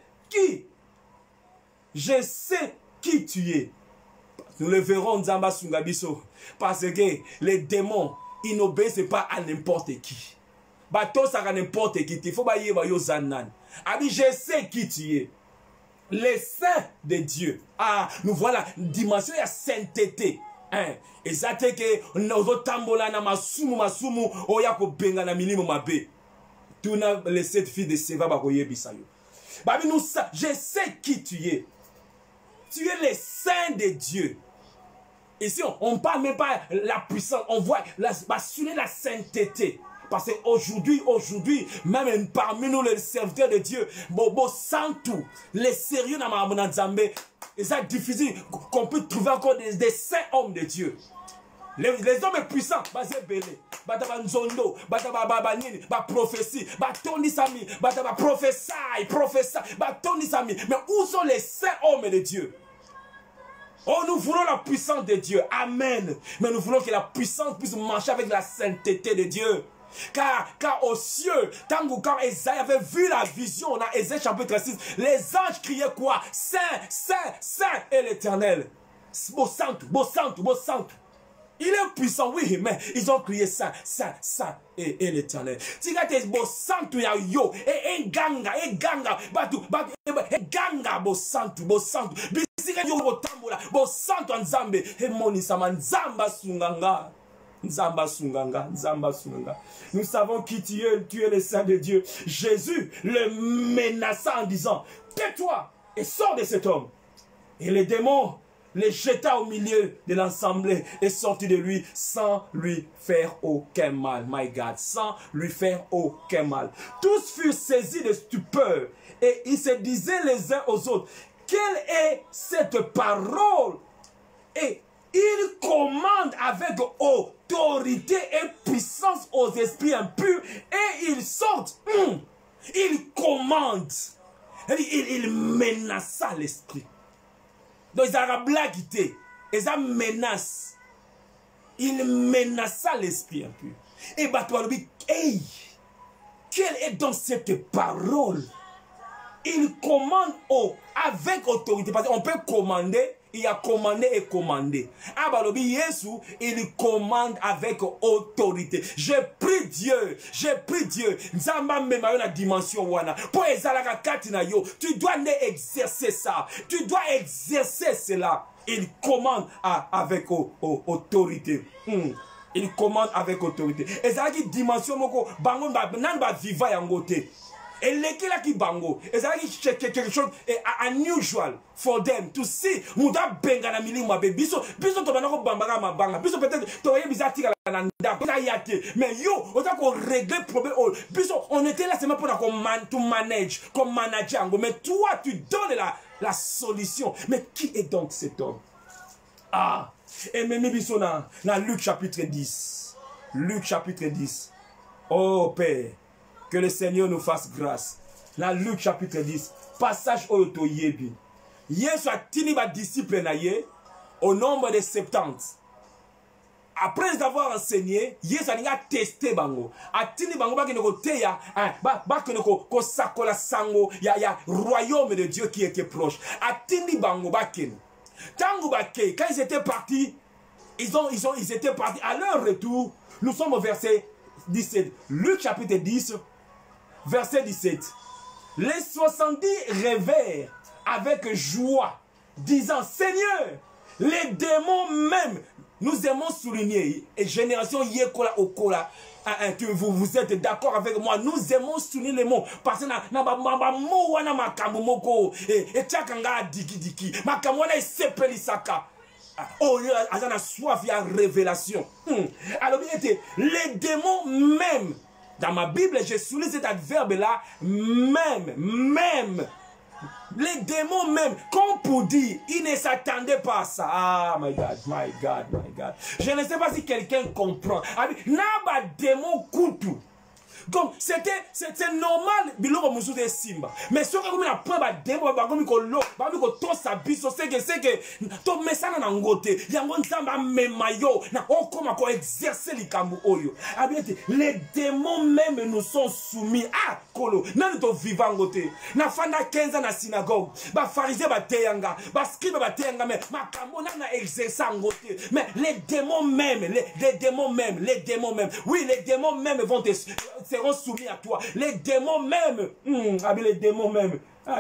qui tu es. Nous le verrons Nzamba Sungabiso. Parce que les démons, ils n'obéissent pas à n'importe qui. Bato ça à n'importe qui. Il faut pas y avoir yo zanan. Abi, je sais qui tu es. Les saints de Dieu. Nous voilà dimension de sainteté. Et ça c'est que nous tambola na masumu oyako benga na milimo mabe. Tu n'as les 7 filles de Séva bakoye bisayo. Babi nous je sais qui tu es. Tu es les saints de Dieu. Ici on parle même pas la puissance, on voit la sainteté. Parce qu'aujourd'hui, même parmi nous, les serviteurs de Dieu, Bobo sans tout, les sérieux dans ma Nzambe, et c'est difficile qu'on peut trouver encore des saints hommes de Dieu. Les hommes puissants, basé belé, bataba nzondo, bataba nini, ba prophétie, batoni sami, bataba prophèse, batoni sami. Mais où sont les saints hommes de Dieu? Oh, nous voulons la puissance de Dieu. Amen. Mais nous voulons que la puissance puisse marcher avec la sainteté de Dieu. Car aux cieux, quand Esaïe avait vu la vision, on a Esaïe chapitre 6, les anges criaient quoi? Saint, Saint, Saint est l'Éternel. Beau saint, beau saint, beau saint. Il est puissant, oui, mais ils ont crié Saint, Saint, Saint et l'Éternel. Si tu es beau saint, tu as yo, et ganga, batu, ganga, beau saint, beau saint. Bisika yo botambola, beau saint en Nzambe, et monisama Nzamba sunganga. Nzamba sunganga, Nzamba sunganga. Nous savons qui tu es le Saint de Dieu. Jésus le menaça en disant, tais-toi et sors de cet homme. Et les démons les jeta au milieu de l'assemblée et sortit de lui sans lui faire aucun mal. My God, sans lui faire aucun mal. Tous furent saisis de stupeur et ils se disaient les uns aux autres, quelle est cette parole? Et il commande avec autorité et puissance aux esprits impurs et ils sortent. Il commande. Il menaça l'esprit. Donc ils ont blagué. Ils ont menacé. Il menaça l'esprit impur. Et Batoua lui dit, hey, quelle est donc cette parole? Il commande avec autorité. Parce qu'on peut commander. Il y a commandé et commandé. Abalobi Yesu, il commande avec autorité. J'ai pris Dieu. Nzamba mema yo na dimension wana. Pour ezalaka katina yo, tu dois exercer ça. Tu dois exercer cela. Il commande avec autorité. Il commande avec autorité. Ezalaki dimension moko bango nan ba viva yangote. Et l'équipe qui bango, c'est quelque chose unusual for them to see. Muda benga na mili mwa be biso to banako bambanga mabanga biso peut-être to ye bizati la nanda ko yate mais yo ota ko régler problème biso on était là seulement pour to manage comme manager ngo mais toi tu donnes la solution. Mais qui est donc cet homme? Et même biso na Luc chapitre 10. Luc chapitre 10. Oh Père, que le Seigneur nous fasse grâce. Dans Luc chapitre 10, passage Oyoto Yebi. Yesu a tini ba disciple na ye au nombre de 70. Après avoir enseigné, Yesu a testé bango. A tini bango ba kene ko teya, ba kene ko sakola sango ya royaume de Dieu qui est proche. A tini bango ba kene. Tango ba ke, quand ils étaient partis, ils étaient partis à leur retour. Nous sommes au verset 17. Luc chapitre 10. Verset 17. Les 70 rêvèrent avec joie, disant, Seigneur, les démons même, nous aimons souligner, et génération Yekola Okola, vous êtes d'accord avec moi, nous aimons souligner les mots, parce que et tchakanga diki, makamwana et sepelisaka. Oh, il y a soif, il y a révélation. Alors, les démons même. Dans ma Bible, j'ai souligné cet adverbe-là, même. Les démons même, comme pour dire, ils ne s'attendaient pas à ça. Ah, my God. Je ne sais pas si quelqu'un comprend. Naba démon koutou. Donc, c'était normal, biloko musu de simba. Mais ce que vous avez pris, démon, bagomi ko lo, bagomi ko to sabiso, c'est que, to mesana na ngote, yango nzamba memayo, na okoma ko exercer likambu oyo. Les démons même nous sont soumis. Kolo, nan to vivant ngote. Na fanda 15 ans na synagogue, ba pharisien ba teyanga, ba scribe ba teyanga, mais makambo na exercer ngote. Mais les démons même, les démons même, oui, les démons même seront soumis à toi. Les démons même, les démons même,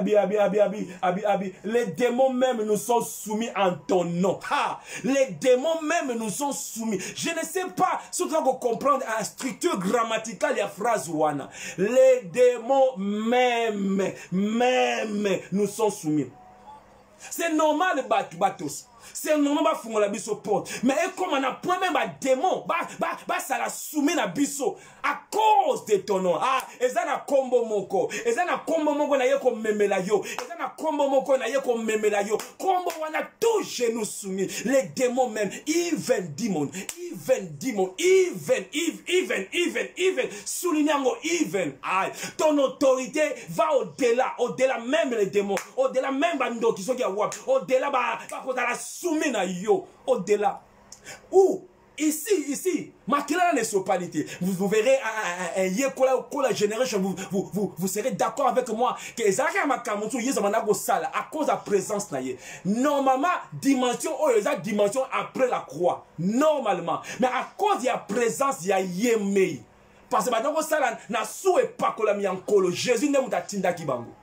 les démons même nous sont soumis en ton nom. Les démons même nous sont soumis. Je ne sais pas si tu vas comprendre la structure grammaticale de la phrase wana. Les démons même nous sont soumis. C'est normal, batos. C'est normalement ba fungola biso porte. Mais comme on a point même ba démon, ça la soumet na biso à cause de ton nom. Ah, eza na kombo moko. Eza na kombo moko na ye ko memela yo. Eza na kombo moko na ye ko memela yo. Kombo wana tout genou soumis. Les démons même, even demon. Soulignango even. Ah, ton autorité va au-delà même les démons. Au-delà même bando qui sont qui a wap. Au-delà ba la soumis na yo. Au-delà. Ou ici, Makila ne sont pas l'été. Vous verrez un Yekola Generation, vous serez d'accord avec moi que Ezaka Makamutu Yezamanago Sala à cause de la présence na ye. Normalement, dimension, dimension après la croix. Normalement. Mais à cause de la présence, il y a Yemei. Parce que maintenant, ça n'a soué pas que la miankolo. Jésus n'est pas tinda kibango.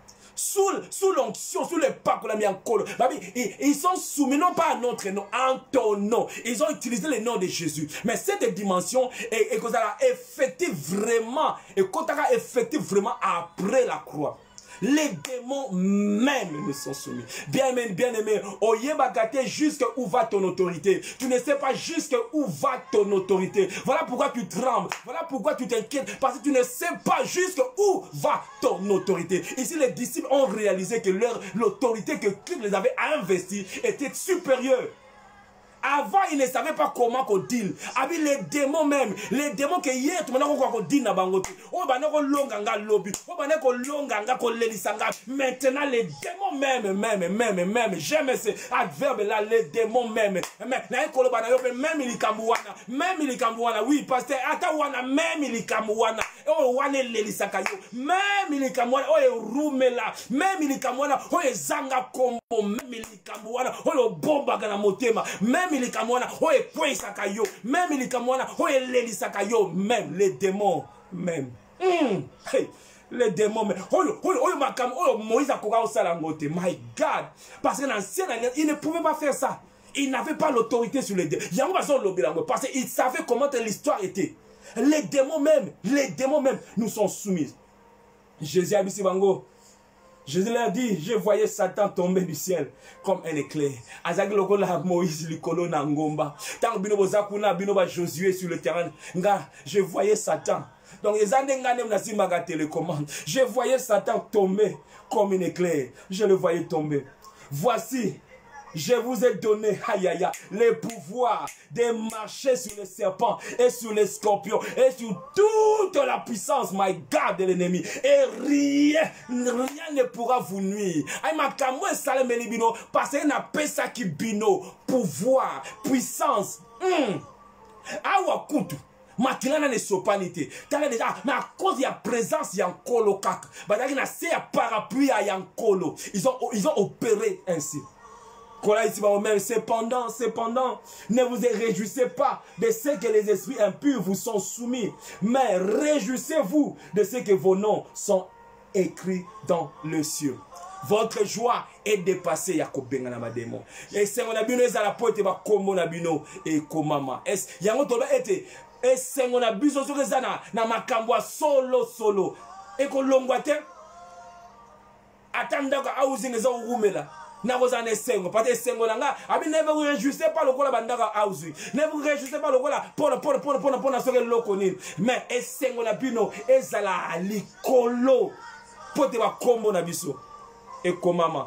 Sous l'onction, sous le pas qu'on a mis en colo. Ils sont soumis non pas à notre nom, en ton nom. Ils ont utilisé le nom de Jésus. Mais cette dimension est effective vraiment. Et quand on a effective vraiment après la croix. Les démons même ne sont soumis. Bien aimé, oye bagate jusqu'où va ton autorité. Tu ne sais pas jusqu'où va ton autorité. Voilà pourquoi tu trembles. Voilà pourquoi tu t'inquiètes. Parce que tu ne sais pas jusqu'où va ton autorité. Ici, les disciples ont réalisé que l'autorité que Christ les avait investie était supérieure. Avant, ils ne savaient pas comment qu'on deal. Avec les démons même. Les démons que hier, tu m'as dit qu'on deal na bangote. On va nous longanga lobby. On va nous longanga qu'on lelisanga. Maintenant, les démons même. J'aime ces adverbes là, les démons même. Même il kambuana. Oui, pasteur, atawana même il kambuana. Oh, wane lelisaka yo. Même il kambuana. Oh, rumela. Même il kambuana. Oh, zanga kombo. Même il kambuana. Oh, bomba gana motema. Même il kamwana, oh et point sakayo, même il kamwana, oh et leli sakayo, même les démons, même. Hey, les démons, même. Oh makam, oh Moïse a koga au salangote, my God. Parce que l'ancien, il ne pouvait pas faire ça. Il n'avait pas l'autorité sur les démons. Il y a un besoin de l'obélango parce qu'il savait comment l'histoire était. Les démons même, nous sont soumis. Jésus a dit bango. Jésus leur dit, je voyais Satan tomber du ciel comme un éclair. Azaki lokola Moïse likolo na ngomba. Tant bino bozakuna bino ba Josué sur le terrain. Nga, je voyais Satan. Donc les andenganem na simaga télécommande. Je voyais Satan tomber comme un éclair. Je le voyais tomber. Voici, je vous ai donné, les pouvoirs de marcher sur les serpents et sur les scorpions et sur toute la puissance, my God, de l'ennemi. Et rien ne pourra vous nuire. Parce qu'il n'a pas ça qui bino, pouvoir, puissance. Awa kutu. Makilana ne sopanité. T'as déjà, mais à cause de la présence, il y a un colo kak. Badagi na se ya parapluie à yankolo. Ils ont opéré ainsi. Cependant, ne vous réjouissez pas de ce que les esprits impurs vous sont soumis, mais réjouissez-vous de ce que vos noms sont écrits dans le ciel. Votre joie est dépassée, Yakobenga na mademo. Et c'est mon abino est à la pointe ba komo na bino et komama. Es yango toba ete et c'est mon abiso sur les ana na makambwa solo et ko longwate atanda ka housing za urumela. Na vous en essengo, pas essengo nanga. Abi ne vous réjouissez pas le kola bandaka house. Ne vous réjouissez pas le kola pour na sore lokonil. Mais essengo na bino ezala likolo. Pote ba kombo na biso. E komama.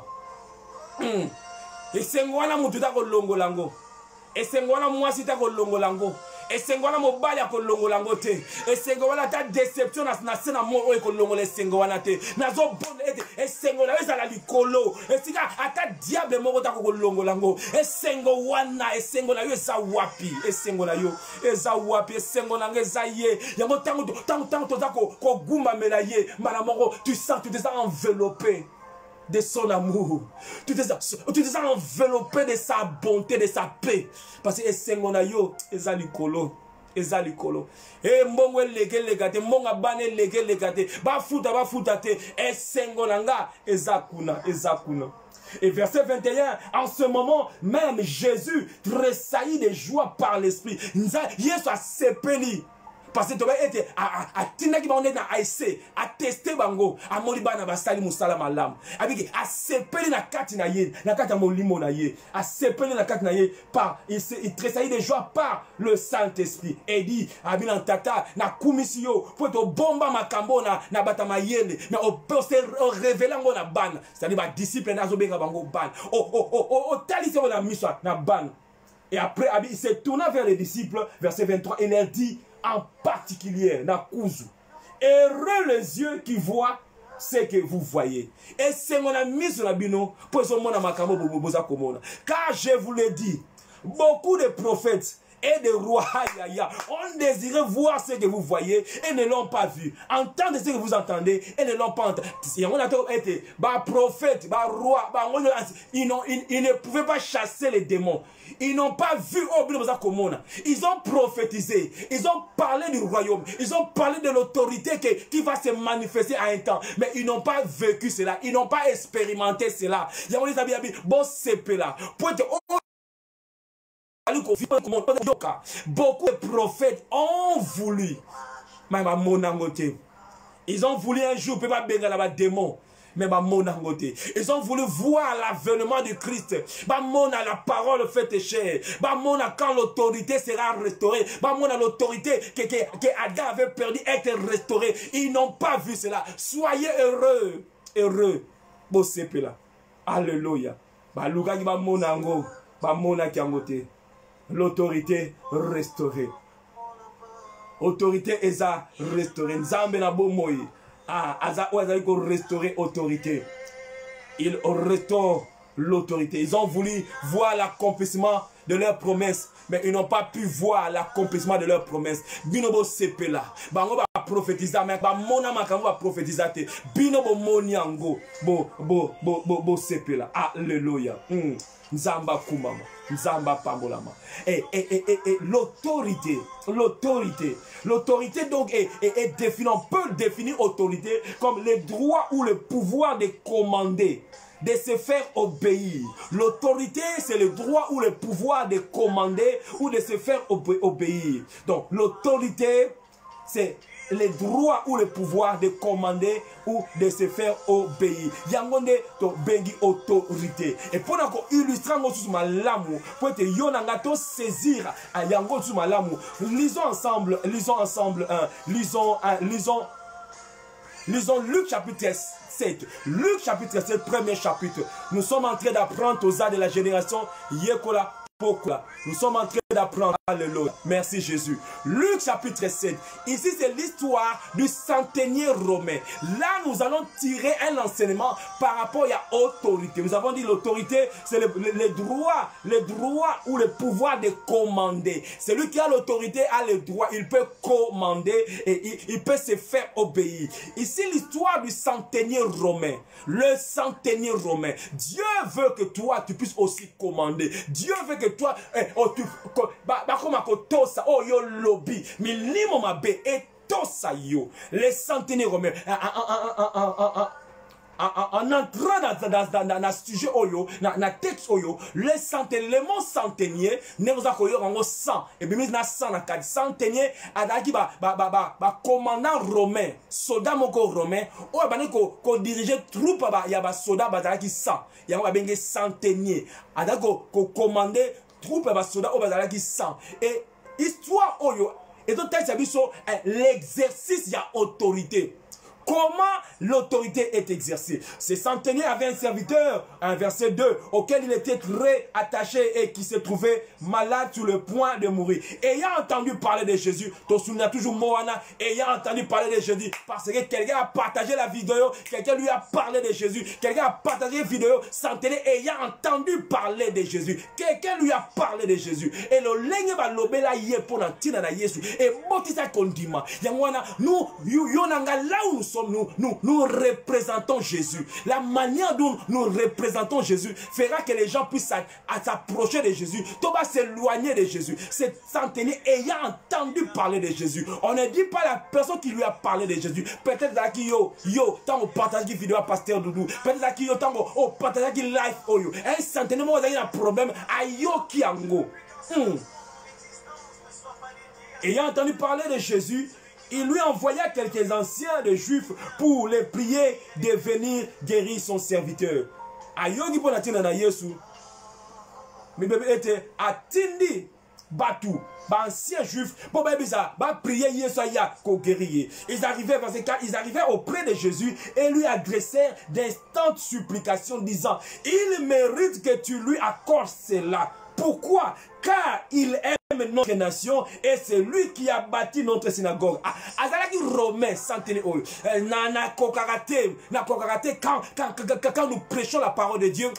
Essengo wana mutu ta ko longo lango. Essengo wana mwasi ta ko longo lango. Essengo wana mobali ya ko longo lango te. Essengo wana ta déception na sena mo o ko longo le essengo wana te. Na zo bon ete essengo na ezala likolo. Esika ata diable moko ta ko longo lango. Essengo wana essengo na yo eza wapi. Essengo na yo eza wapi. Essengo na ngeza ye. Yango tango to za ko gumba mela ye. Mana moko tu sens tu te sens enveloppé de son amour. Tu te sens enveloppé de sa bonté, de sa paix. Parce que essengo na yo ezalikolo. E mbongo legate, mbonga bane legate. Ba futa te. Essengo nanga ezakuna. Et verset 21, en ce moment, même Jésus tressaillit de joie par l'esprit. Yesu a sepeli. parce que tu vas être à tinaki ba on est na AIC à tester bango à moliba na basali musala malam avec à sepeli na kati na ye na kati ya molimo na ye à sepeli na kati na ye par il tressaillit de joie par le Saint-Esprit et dit abina tata na kumisio pour to bomba makambo na bata mayele mais au se révéler ngo na ban c'est-à-dire ba disciple na zo benga bango ban o talise na miswa na ban. Et après, il s'est tourné vers les disciples, verset 23, et il leur dit en particulier, heureux les yeux qui voient ce que vous voyez. Et c'est mon ami sur la bino, car je vous le dis, beaucoup de prophètes et de rois ont désiré voir ce que vous voyez et ne l'ont pas vu. Entendre ce que vous entendez et ne l'ont pas entendu. Si on a été prophète, roi, ils ne pouvaient pas chasser les démons. Ils n'ont pas vu ils ont prophétisé, ils ont parlé du royaume, ils ont parlé de l'autorité qui va se manifester à un temps, mais ils n'ont pas vécu cela, ils n'ont pas expérimenté cela. Beaucoup de prophètes ont voulu, ils ont voulu un jour, démon. Mais ils ont voulu voir l'avènement du Christ. La parole faite chair. Quand l'autorité sera restaurée. L'autorité que Adam avait perdu être restaurée. Ils n'ont pas vu cela. Soyez heureux. Heureux. Alléluia. L'autorité restaurée. Autorité est restaurée. Nzambe na bomoyi. Restaurer autorité. Ils restaurent l'autorité. Ils ont voulu voir l'accomplissement de leurs promesses, mais ils n'ont pas pu voir l'accomplissement de leurs promesses. Binobo sepela. Bango ba prophétiser, mais ba mona makambo ba prophétiser te. Binobo moniango. Bo sepela. Alléluia. Nzamba kumama. Nzamba pambolama. Et l'autorité. L'autorité donc est définie. On peut définir autorité comme le droit ou le pouvoir de commander, de se faire obéir. L'autorité, c'est le droit ou le pouvoir de commander ou de se faire obéir. Donc, l'autorité, c'est le droit ou le pouvoir de commander ou de se faire obéir. Yangonde to bengi autorité. Et pour illustrer sous malamu, pour te yonanga to saisir à yango sous malamu. Lisons ensemble Luc chapitre 7. Luc chapitre 7, premier chapitre. Nous sommes en train d'apprendre aux âges de la génération Yekola. Nous sommes en train d'apprendre. Alléluia. Merci Jésus. Luc chapitre 7. Ici, c'est l'histoire du centenier romain. Là, nous allons tirer un enseignement par rapport à l'autorité. Nous avons dit l'autorité, c'est le droit ou le pouvoir de commander. Celui qui a l'autorité a le droit. Il peut commander et il peut se faire obéir. Ici, l'histoire du centenier romain. Le centenier romain. Dieu veut que toi, tu puisses aussi commander. Dieu veut que toi, yo lobby, milimo mabe et tosa yo. Les centeniers romains, en entrant dans ce sujet oyo, dans texte oyo, les centeniers, le mot centenier, ne vous accueillez en 100. Et bien, na 100 na 4 centenier, adaki commandant romain, soldat moko romain, ou abani ko diriger troupe ya ba soldat bazalaki 100. Ya ba benge centenier, adaki ko commander troupe ba soldat ou bazalaki 100. Et histoire oyo, et donc l'exercice y a autorité. Comment l'autorité est exercée? Ce centenier avait un serviteur, un verset 2, auquel il était très attaché et qui se trouvait malade sur le point de mourir. Ayant entendu parler de Jésus, tu te souviens toujours Moana, ayant entendu parler de Jésus, parce que quelqu'un a partagé la vidéo, quelqu'un lui a parlé de Jésus, quelqu'un a partagé la vidéo, centenier ayant entendu parler de Jésus, quelqu'un lui a parlé de Jésus. Et le ligne va l'obéla yé pour l'antina na Jésus. Et botisa kondima. Yangwana, nous, yonanga là où nous représentons Jésus. La manière dont nous représentons Jésus fera que les gens puissent s'approcher de Jésus. Tu vas s'éloigner de Jésus. Cet centenier ayant entendu parler de Jésus. On ne dit pas la personne qui lui a parlé de Jésus. Peut-être qu'il tant qu'on partage une vidéo à Pasteur Doudou. Peut-être qu'il tant qu'on partage une live oyo. Un centenier, moi, j'ai un problème. Ayo ki ango. Ayant entendu parler de Jésus, il lui envoya quelques anciens de Juifs pour les prier de venir guérir son serviteur. Ayogi pour natina na Yesu. Mais bébé était attendi Batou, anciens juifs, pour prier Yesu ko guérir. Ils arrivaient auprès de Jésus et lui adressèrent d'instantes supplications disant: il mérite que tu lui accordes cela. Pourquoi? Car il aime notre nation et c'est lui qui a bâti notre synagogue. Azalaki romain centenaire quand nous prêchons la parole de Dieu,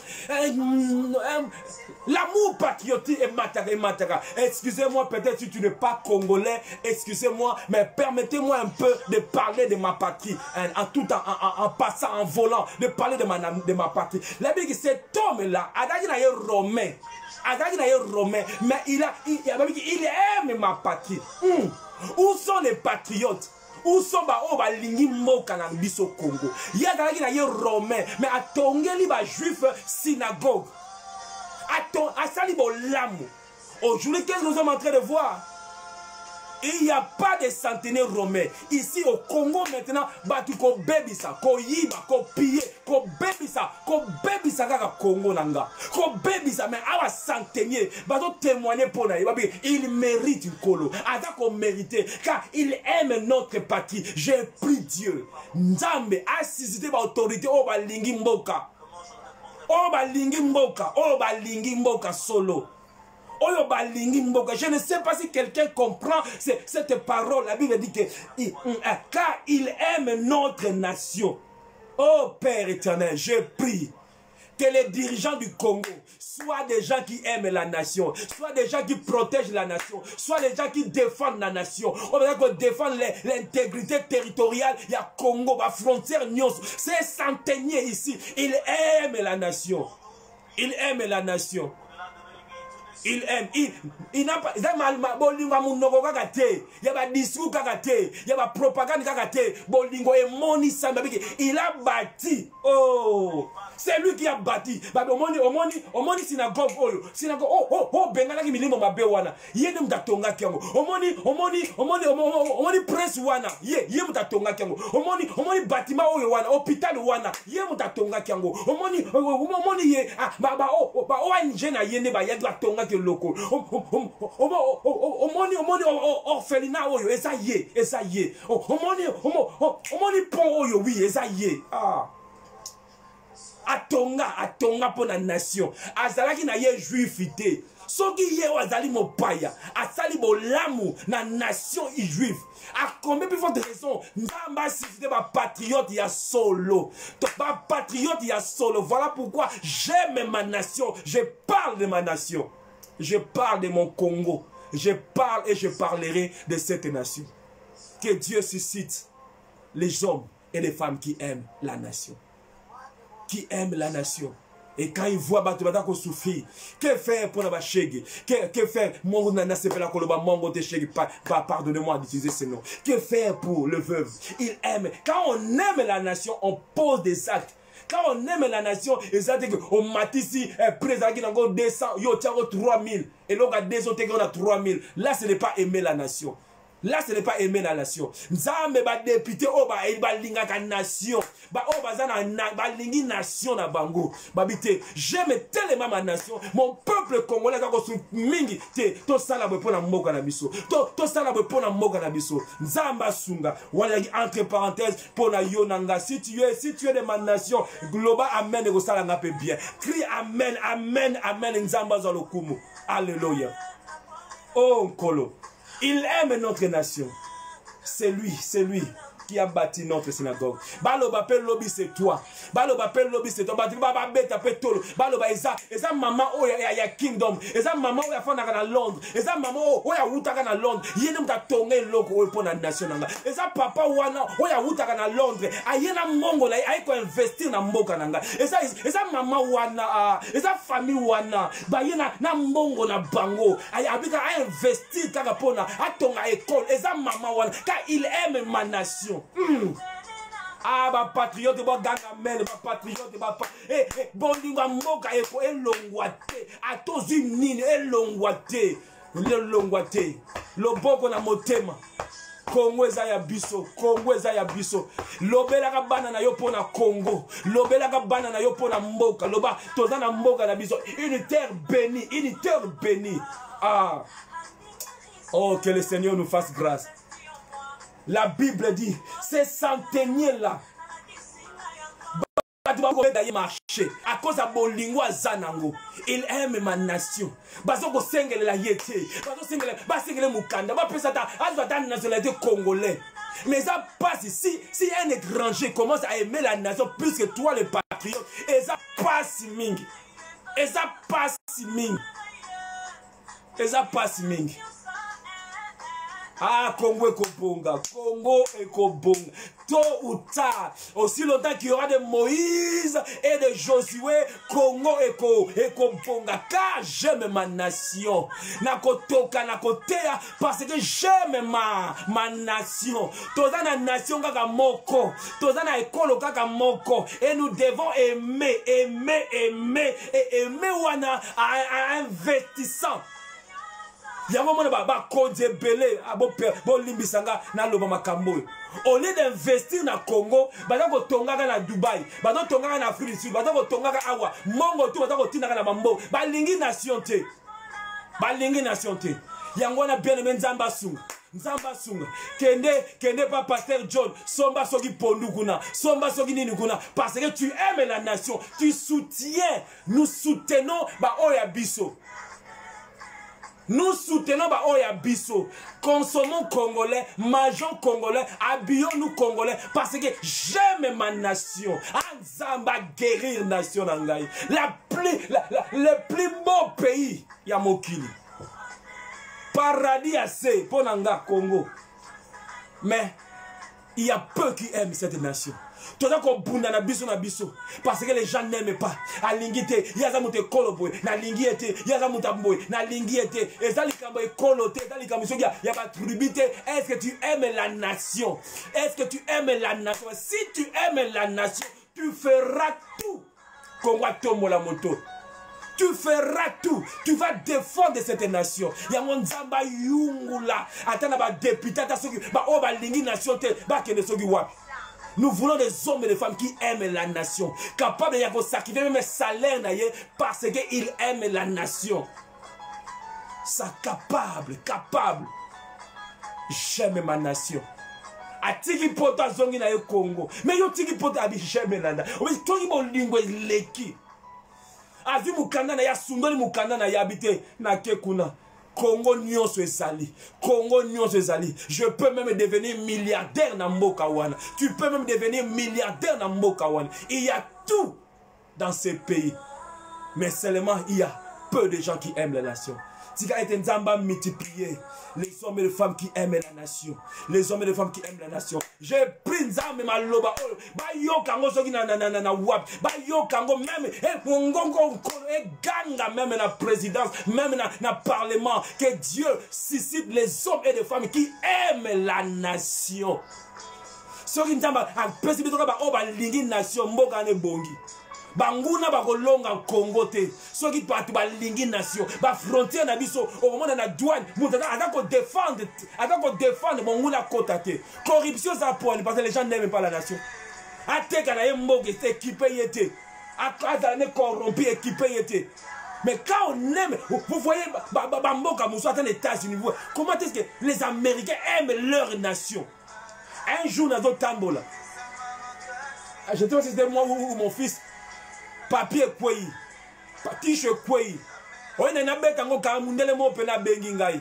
l'amour patriotique est matara. Excusez-moi, peut-être si tu n'es pas congolais, excusez-moi, mais permettez-moi un peu de parler de ma patrie, en passant, en volant, de parler de ma patrie. La Bible dit que cet homme-là, Adagi est romain. Romain, mais il aime ma patrie. Où sont les patriotes? Où sont les lingi moka na biso Congo? Il y a des romains, mais à tongeli ba juif synagogue. À sali bo lamu. Aujourd'hui, qu'est-ce que nous sommes en train de voir? Il n'y a pas de centenaires romains. Ici au Congo maintenant, batu ko bebisa, ko yiba, ko piller, ko bebisa kaka Congo nanga. Ko bebisa mais awa centenaire, batu témoigner pour na. Il mérite une colo. Ada ko mériter car il aime notre patrie. J'ai pris Dieu. Nzambe assisté ba autorité o ba lingi mboka. O ba lingi mboka solo. Je ne sais pas si quelqu'un comprend cette parole. La Bible dit que car il aime notre nation. Oh Père éternel, je prie que les dirigeants du Congo soient des gens qui aiment la nation, soient des gens qui protègent la nation, soient des gens qui défendent la nation. On va défendre l'intégrité territoriale. Il y a Congo, la frontière, c'est centenier ici. Il aime la nation. Il aime la nation. Il aime, il n'a pas, il y a des discours kakate, il y a des propagande kakate, il a bâti, oh, c'est lui qui a bâti, omoni synagogue, bengala ki milimo mabe wana, yene mtatonga kiango, omoni presse wana, ye mtatonga kiango, omoni bâtiment oyo wana, hôpital wana, ye mtatonga kiango, omoni ye, ONG na yene ba yagla tonga loko omoni orphelinat oyo eza ye omoni pont oyo wi eza ye atonga pour la nation azalaki na ye juifité soki ye azali mopaya asali bolamu na nation juive. À combien plus forte raison, Nzamba suscité ma patriote ya solo. Ma patriote ya solo. Voilà pourquoi j'aime ma nation. Je parle de ma nation. Je parle de mon Congo. Je parle et je parlerai de cette nation. Que Dieu suscite les hommes et les femmes qui aiment la nation. Qui aiment la nation. Et quand ils voient Batubata souffrir, que faire pour la chègue? Que faire? Mon nana s'appelle Koloba, mon chègue, pardonnez-moi d'utiliser ce nom. Que faire pour le veuve? Il aime. Quand on aime la nation, on pose des actes. Quand on aime la nation, on matisse, présent qui n'a pas 200, yo, tiens, 3000. Et l'on a 2 autres qui ont 3000. Là, ce n'est pas aimer la nation. Là, ce n'est pas aimer la nation. Nzambe ba député oba e ba linga ka nation. Ba oba zana ba lingi nation na bango. Babité, j'aime tellement ma nation. Mon peuple congolais ka ko mingi te to sala bo pona mboka na biso. To sala bo pona mboka na biso. Nzamba sunga. Wala entre parenthèses pona yonanga. Si tu es de ma nation, global amen ko sala ngape bien. Crie amen, amen, amen nzamba za lokumu. Alléluia. Oh Nkolo. Il aime notre nation. C'est lui qui a bâti notre synagogue. Balo bapel lobby c'est toi. Balo bapel lobby c'est toi. Baba beta petolo. Balo ba eza maman o ya kingdom. Eza maman o ya fana na Londres. Eza maman o ya wutaka na Londres. Yene mtatonga loko o pona nation nanga. Eza papa wana o ya wutaka na Londres. Ayena mongo la aiko investir na mboka nanga. Eza mama wana eza famille wana. Ba yena na mongo na bango. Abika a investir kaka pona atonga école. Eza mama wana car il aime ma nation. Ah, ma patriote, ma gangamel, ma patriote, ma bondinga mboka elongwate, atozi nini elongwate. loboko na motema. Congo eza ya biso, Congo eza ya biso. Lobelaka bana na yo pona Congo, lobelaka bana na yo pona mboka, loba toza na mboka na biso, une terre bénie, une terre bénie. Ah. Oh, que le Seigneur nous fasse grâce. La Bible dit, ces centeniers-là, à cause de bolingo azanango, il aime ma nation. Bazoko sengele la yete, bazoko sengele, basengele mukanda, ba pesata, azwata nationalité congolais. Mais ça passe si un étranger commence à aimer la nation plus que toi les patriotes, et ça passe ming, et ça passe ming, et ça passe ming. Ah, Congo ekobonga, Congo ekobonga. Tôt ou tard, aussi longtemps qu'il y aura de Moïse et de Josué, Congo ekobonga. Car j'aime ma nation. Nakotoka, nakotea, parce que j'aime ma nation. Toza na nation kaka moko, toza na ekolo kaka moko. Et nous devons aimer, aimer, aimer, et aimer wana en investissant. Yango mona ba kodebele abo limbisanga na loba makambo. Au lieu d'investir na Congo, baza ko tongaka na Dubai, baza tongaka na Afrique du Sud, baza ko tongaka awa, mongo tu baza ko tinaka na mambo, ba lingi nation te. Ba lingi nation te. Yango na bien aimé Nzamba sunga. Nzamba sunga. Kende pas pasteur John, somba soki pondu kuna, somba soki nini kuna, parce que tu aimes la nation, tu soutiens, nous soutenons ba oya biso. Nous soutenons Oya Bisso, consommons congolais, mangeons congolais, habillons-nous congolais, parce que j'aime ma nation. Anzamba guérir nation nangai. Le plus beau pays, Yamokili. Paradis assez pour Nanga Congo. Mais il y a peu qui aiment cette nation. Tout ça qu'on bunda na biso parce que les gens n'aiment pas. Alingite, yaza mute koloboy, na lingiete, yaza mutamboy, na lingiete, et ça likambo ekolote, ça likambo soki ya ba tribute. Est-ce que tu aimes la nation? Est-ce que tu aimes la nation? Si tu aimes la nation, tu feras tout. Kongo tombola moto. Tu feras tout. Tu vas défendre cette nation. Ya monzamba yungula. Atana ba député ta soki ba o ba lingi nation te ba kene soki wa. Nous voulons des hommes et des femmes qui aiment la nation, capables de sacrifier même salaire parce qu'ils aiment la nation. Ça capable. J'aime ma nation. Atiki poto zongi na Congo. Mais yo tiki poto abi j'aime nanda. Oui, tongi bo lingwe leki. Azi mukanda na ya sundoli mukanda na ya habité na kekuna. Congo nyonso ezali. Congo nyonso ezali. Je peux même devenir milliardaire na mboka wana. Tu peux même devenir milliardaire na mboka wana. Il y a tout dans ces pays. Mais seulement il y a peu de gens qui aiment la nation. Si quand été Nzamba multiplié, les hommes et les femmes qui aiment la nation. Les hommes et les femmes qui aiment la nation. J'ai pris Nzamba ma loba. Ba yo kango soki na wap. Ba yo kango même ngongo ganga même na présidence, même na parlement. Que Dieu suscite les hommes et les femmes qui aiment la nation. Soki Nzamba a président ba o ba lingi nation mboka ne bongi. Banguna bakolonga Congo te. Soki patu ba lingi nation, ba frontière na biso, au moment na douane, mutata atako défendre monguna kota te. Corruption ça pour parce que les gens n'aiment pas la nation. Ateka na yemboke c'est équipé yete. Akaza ne corrompu équipé yete. Mais quand on aime, vous voyez Bamboka Moussa dans les États-Unis, comment est-ce que les Américains aiment leur nation? Un jour dans notre tambola. Je sais pas si c'était moi ou mon fils. Papier kwei, patishe kwei. Oye na beta ngo ka mundele mo pena bengi ngai.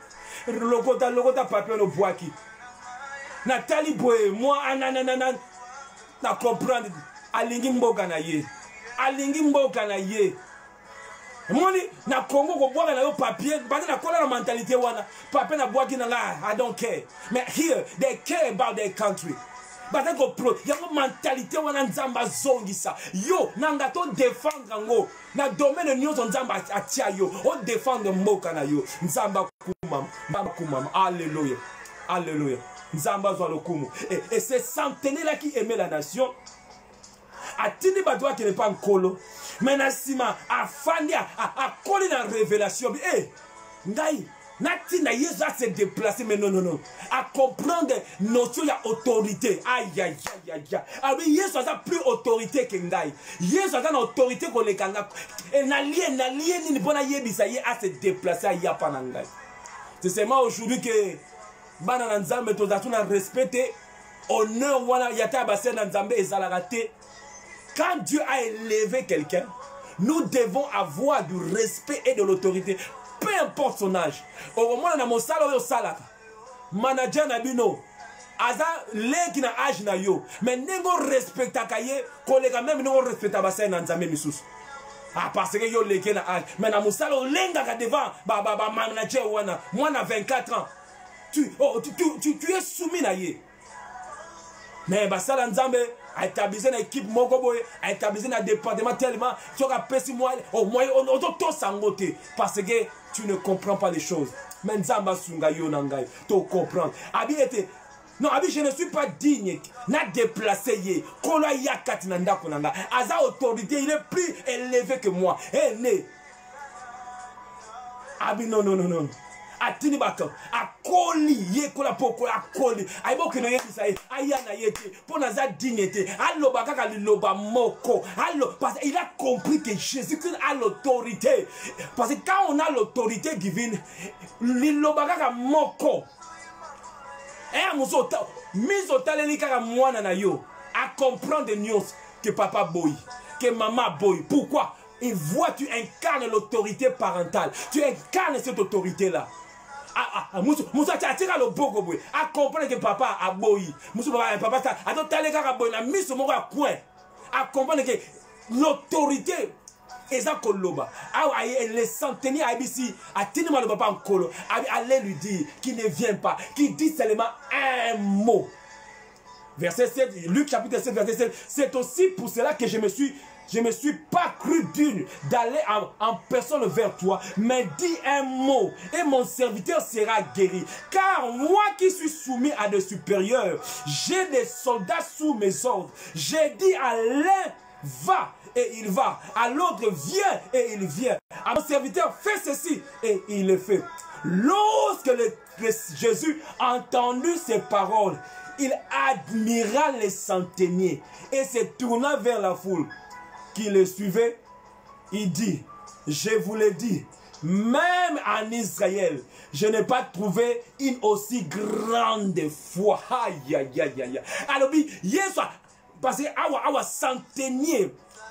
Lokota papier no boaki. Natali boye moi ananana na comprendre alingi mboka na ye. Alingi mboka na ye. Moni na Congo ko boaka na yo papier, parce na kola na mentalité wana. Papier na boaki na nga, I don't care. But here they care about their country. Batako pro, yango mentalité wana Nzamba zongisa. Yo, nanga to défendre ngo. Na domaine nyonso Nzamba atia yo. O défendre mboka na yo. Nzamba kumam. Alléluia. Alléluia. Nzamba zwa lokumu. Et c'est centenaire là qui aimait la nation. Atini badwa qui n'est pas en colo. Mais nasima afandi a koli na révélation. Eh, ngai Natina Yesu a se déplacer, mais non, non, non. À comprendre notion il y a autorité. Aïe, aïe, aïe, aïe. Ah oui, Yesu a plus autorité que Ngai. Yesu a une autorité qu'on les kanga. Et n'alien, ni bon yebisa ye a se déplacer à Yapanangai. C'est seulement aujourd'hui que Bana Nzambe tozatuna respecté honneur wana yata basé Nzambe ezalagate. Quand Dieu a élevé quelqu'un, nous devons avoir du respect et de l'autorité. Peu importe son âge. Au moment où on a salaka, manager nabino, aza leki na âge na yo, mais nengo respecta kaye, collègue même nengo respecta bassin na nzambe misusu. Ah parce que yo leki na âge, mais na musala lenga ka devant ba manager wana, moi na 24 ans. Tu es soumis na ye. Mais basala nzambe a établi une équipe mokoboye, a établi un département tellement tu as pesi moi au moins on to sangote parce que tu ne comprends pas les choses. Mais nzamba sunga yo nangai, to comprendre. Abi était non, abi je ne suis pas digne na déplacé ye. Kola yakati na ndako nanga. Aza autorité, il est plus élevé que moi. Eh né. Abi non non non non. Atini bato akoli ye kola poko akoli aibo keno ye bisaye ayana yete pona za dignité allo bakaka liloba moko allo parce qu'il a compris que Jésus-Christ a l'autorité parce que quand on a l'autorité divine liloba kaka moko muso miso taleli kaka mwana na yo à comprendre des nuances que papa boy que maman boy. Pourquoi? Et vois, tu incarnes l'autorité parentale, tu incarnes cette autorité là. Moussa tira le bogo boy. A comprendre que papa a boyi. Moussa papa ça. A donc t'aller kaka boy na mise au à coin. A comprendre que l'autorité eza koloba. Les centeniers ABC a tinima le papa en colo. Allez lui dire qu'il ne vient pas, qu'il dit seulement un mot. Verset 7, Luc chapitre 7, verset 7. C'est aussi pour cela que je me suis pas cru digne d'aller en personne vers toi, mais dis un mot et mon serviteur sera guéri. Car moi qui suis soumis à des supérieurs, j'ai des soldats sous mes ordres. J'ai dit à l'un, va et il va. À l'autre, viens et il vient. À mon serviteur, fais ceci et il le fait. Lorsque Jésus a entendu ces paroles, il admira les centeniers et se tourna vers la foule qui le suivait. Il dit, je vous l'ai dit, même en Israël, je n'ai pas trouvé une aussi grande foi. Aïe, aïe, aïe, aïe. Alors, Yesu, parce que awa centenier,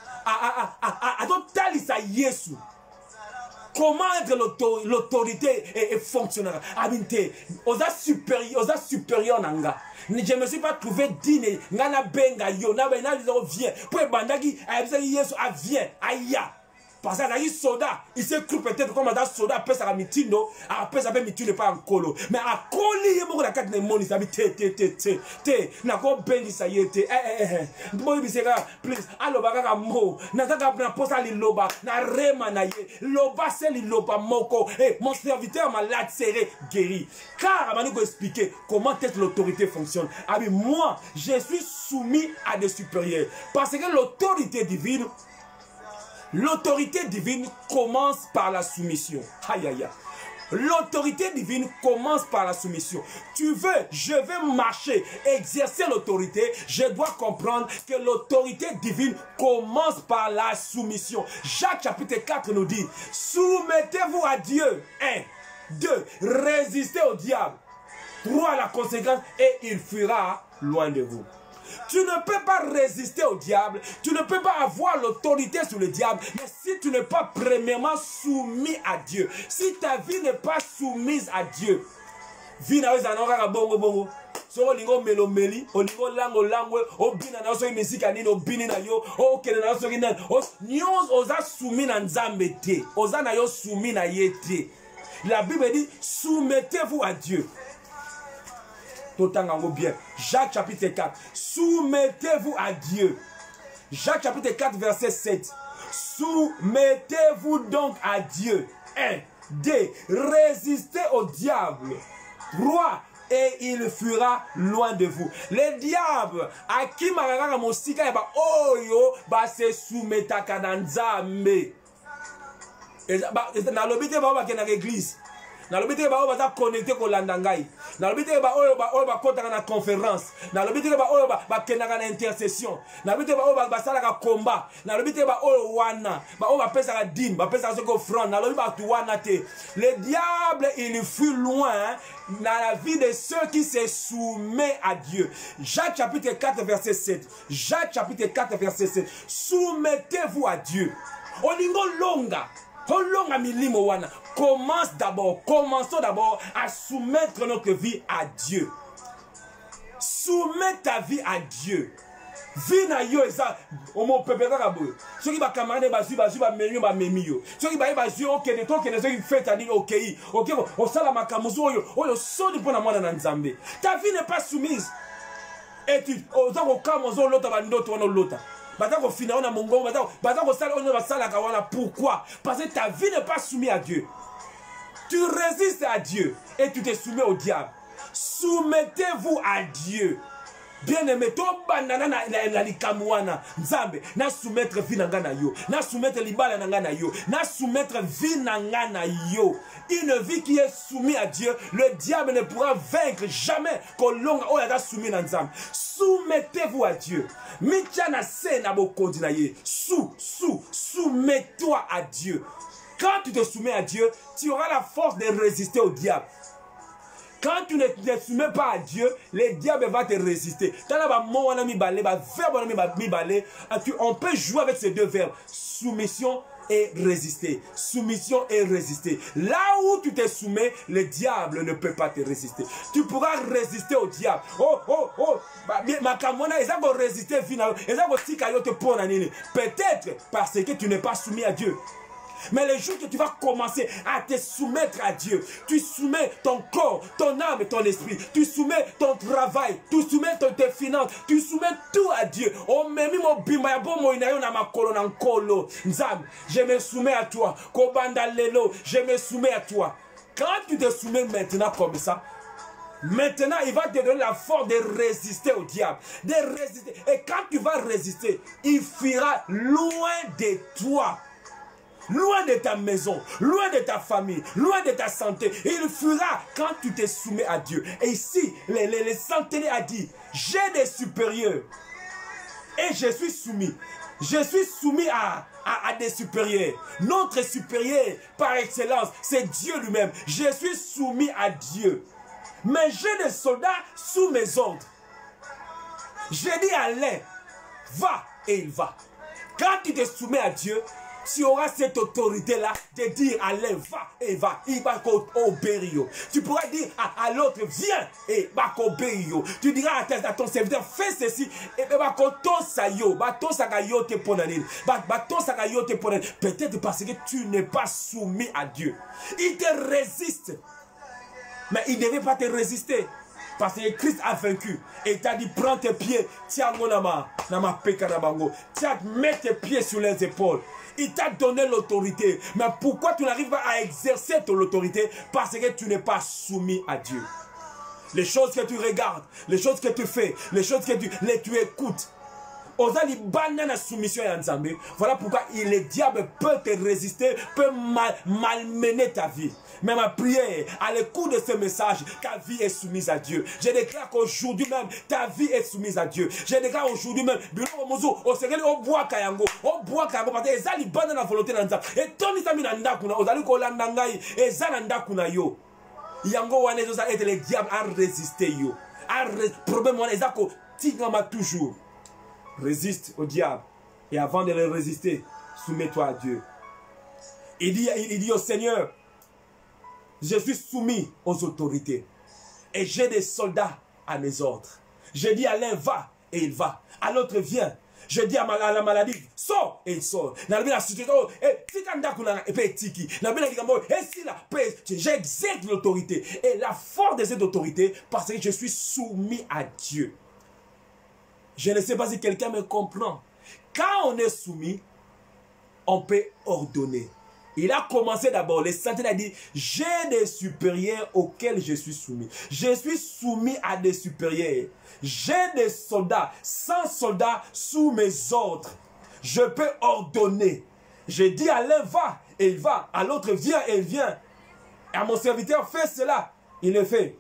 talisa Yesu. Comment être l'autorité et fonctionnaire? Abinte, osa supérieur nanga. Je ne me suis pas trouvé digne. Ngana benga yo, na vient. Pour bandagi, Yesu vient, aya. Parce que les soldats, il s'est cru peut-être comme un soldat, après ça va mitindo, après ça va mitindo pas en colo. Mais à coli, il y a beaucoup de cas de monde, ça va n'a pas bengi ça y était. Moi, je sais please, allo baga mo, n'a pas posa li loba, na rema na ye, loba c'est li loba moko. Mon serviteur malade serait guéri. Car, on va nous expliquer comment est-ce que l'autorité fonctionne. Abi, moi, je suis soumis à des supérieurs. Parce que l'autorité divine, commence par la soumission. Aïe, aïe, aïe. L'autorité divine commence par la soumission. Je veux marcher, exercer l'autorité. Je dois comprendre que l'autorité divine commence par la soumission. Jacques chapitre 4 nous dit, soumettez-vous à Dieu. 1, 2, résistez au diable. 3, la conséquence, et il fuira loin de vous. Tu ne peux pas résister au diable, tu ne peux pas avoir l'autorité sur le diable, mais si tu n'es pas premièrement soumis à Dieu, si ta vie n'est pas soumise à Dieu, vie na wezana bongo bongo, so lingo melomeli, o lingo lango, o bina na so misika nini, o bini na yo, o kene na so kinan, o nyos oza soumis na nzambe te, oza na yo soumis na yete. La Bible dit, soumettez-vous à Dieu. Bien. Jacques chapitre 4. Soumettez-vous à Dieu. Jacques chapitre 4 verset 7. Soumettez-vous donc à Dieu. 1. 2. Résistez au diable. 3. Et il fuira loin de vous. Le diable, à qui marara mosika ba oyo ba se soumetaka na nzambe. Na lobite ba ba ke na église. nalobi te ba oyo baza connecté kolanda ngai, nalobi te ba oyo bakotaka na conférence, nalobi te ba oyo bakendaka na intercession, nalobi te ba oyo basalaka combat, nalobi te ba oyo wana ba oyo bapesaka dîme, bapesaka soki offrande, nalobi batu wana te. Le diable il fuit loin dans la vie de ceux qui se soumettent à Dieu. Jacques chapitre 4 verset 7. Jacques chapitre 4 verset 7. Soumettez-vous à Dieu. Olingo longa. Olonga milimo wana. Commençons d'abord à soumettre notre vie à Dieu. Soumets ta vie à Dieu. Vie na yo eza omo pepe kaka boye. Soki ba camarade bazui ba menyo ba memio. Soki ba bazui okende to kende soki fête ani okei. OK, osala makamuzo oyo soni pona mwana na Nzambe. Ta vie n'est pas soumise. Et tu ozako kamozo lota ba ndoto wana lota. Batako fina ona mongo batako sala ona basala ka wana. Pourquoi? Parce que ta vie n'est pas soumise à Dieu. Tu résistes à Dieu et tu te soumets au diable. Soumettez-vous à Dieu. Bien-aimé, to bandana na likamwana Nzambe, na soumettre vie na ngana yo, na soumettre libala na ngana yo, na soumettre vie na ngana yo. Une vie qui est soumise à Dieu, le diable ne pourra vaincre jamais kolonga oya da soumis na Nzambe. Soumettez-vous à Dieu. Michana se na bokondi na ye. Soumets-toi à Dieu. Quand tu te soumets à Dieu, tu auras la force de résister au diable. Quand tu ne te soumets pas à Dieu, le diable va te résister. On peut jouer avec ces deux verbes. Soumission et résister. Soumission et résister. Là où tu te soumets, le diable ne peut pas te résister. Tu pourras résister au diable. Peut-être parce que tu n'es pas soumis à Dieu. Mais le jour que tu vas commencer à te soumettre à Dieu, tu soumets ton corps, ton âme et ton esprit, tu soumets ton travail, tu soumets tes finances, tu soumets tout à Dieu. Je me soumets à toi. Je me soumets à toi. Quand tu te soumets maintenant comme ça, maintenant, il va te donner la force de résister au diable. De résister. Et quand tu vas résister, il fuira loin de toi. Loin de ta maison, loin de ta famille, loin de ta santé. Il fuira quand tu te soumets à Dieu. Et ici, les centenaires a dit, j'ai des supérieurs. Et je suis soumis. Je suis soumis à des supérieurs. Notre supérieur, par excellence, c'est Dieu lui-même. Je suis soumis à Dieu. Mais j'ai des soldats sous mes ordres. J'ai dit à l'un, va et il va. Quand tu te soumets à Dieu, tu auras cette autorité-là de dire à l'un, va et va, il va obéir. Tu pourras dire à l'autre, viens et va obéir. Tu diras à ton serviteur, fais ceci et va peut-être parce que tu n'es pas soumis à Dieu. Il te résiste, mais il ne devait pas te résister. Parce que Christ a vaincu. Et t'a dit, prends tes pieds, tiens, mets tes pieds sur les épaules. Il t'a donné l'autorité. Mais pourquoi tu n'arrives pas à exercer ton autorité? Parce que tu n'es pas soumis à Dieu. Les choses que tu regardes, les choses que tu fais, les choses que tu écoutes. Voilà pourquoi le diable peut te résister, peut malmener ta vie. Mais ma prière, à l'écoute de ce message, ta vie est soumise à Dieu. Je déclare qu'aujourd'hui même, ta vie est soumise à Dieu. Je déclare aujourd'hui même, le diable a résisté. Problème, toujours. Résiste au diable. Et avant de le résister, soumets-toi à Dieu. Il dit au Seigneur, je suis soumis aux autorités. Et j'ai des soldats à mes ordres. Je dis à l'un, va, et il va. À l'autre, viens. Je dis à la maladie, sors, et il sort. J'exerce l'autorité. Et la force de cette autorité, parce que je suis soumis à Dieu. Je ne sais pas si quelqu'un me comprend. Quand on est soumis, on peut ordonner. Il a commencé d'abord, les centenaires a dit, j'ai des supérieurs auxquels je suis soumis. Je suis soumis à des supérieurs. J'ai des soldats, 100 soldats sous mes ordres. Je peux ordonner. Je dis à l'un, va, et il va. À l'autre, viens, et il vient. À mon serviteur, fais cela. Il le fait.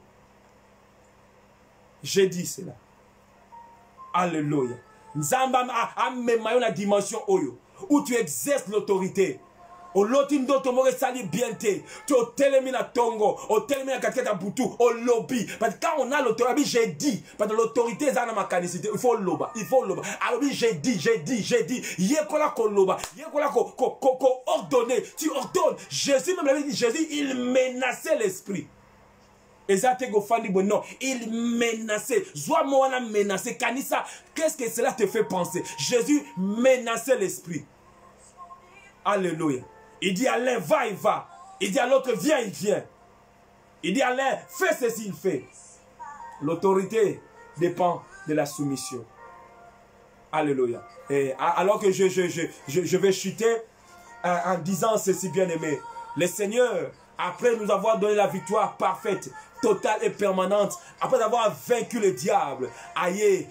J'ai dit cela. Alléluia. Nzamba a mis la dimension où tu exerces l'autorité. Au lotindo tomore sali bienté. Tu au télémina tongo, au télémina kaketa boutou, au lobby. Parce que quand on a l'autorité, j'ai dit. Parce que l'autorité, c'est ma canicité. Il faut loba, il faut loba. Alors oui, j'ai dit. Yekola ko loba, yekola ko ordonné. Tu ordonnes. Jésus même l'avait dit, Jésus, il menaçait l'esprit. Et ça, non, il menaçait. Zoa moana menacé. Kanisa, qu'est-ce que cela te fait penser? Jésus menaçait l'esprit. Alléluia. Il dit à l'un, va, il va. Il dit à l'autre, viens, il vient. Il dit à l'un, fais ceci, il fait. L'autorité dépend de la soumission. Alléluia. Et alors que je vais chuter en disant ceci, bien aimé. Le Seigneur, après nous avoir donné la victoire parfaite, totale et permanente, après avoir vaincu le diable, aïe,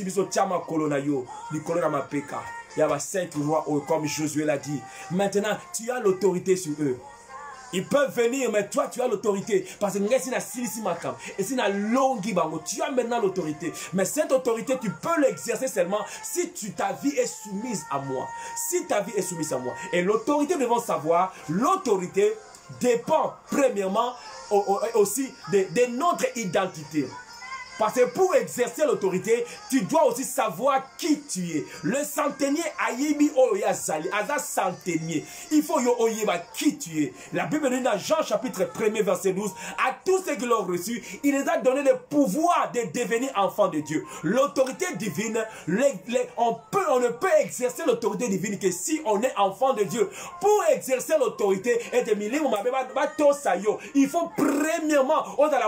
il y a 5 rois, comme Josué l'a dit. Maintenant, tu as l'autorité sur eux. Ils peuvent venir, mais toi, tu as l'autorité. Parce que tu as maintenant l'autorité. Mais cette autorité, tu peux l'exercer seulement si ta vie est soumise à moi. Si ta vie est soumise à moi. Et l'autorité, nous devons savoir, l'autorité dépend premièrement aussi de notre identité. Parce que pour exercer l'autorité, tu dois aussi savoir qui tu es. Le centenier Ayibi Oyazali, Aza centenier. Il faut Oyeba qui tu es. La Bible dit dans Jean chapitre 1er verset 12, à tous ceux qui l'ont reçu, il les a donné le pouvoir de devenir enfants de Dieu. L'autorité divine, on ne peut exercer l'autorité divine que si on est enfant de Dieu. Pour exercer l'autorité, il faut premièrement,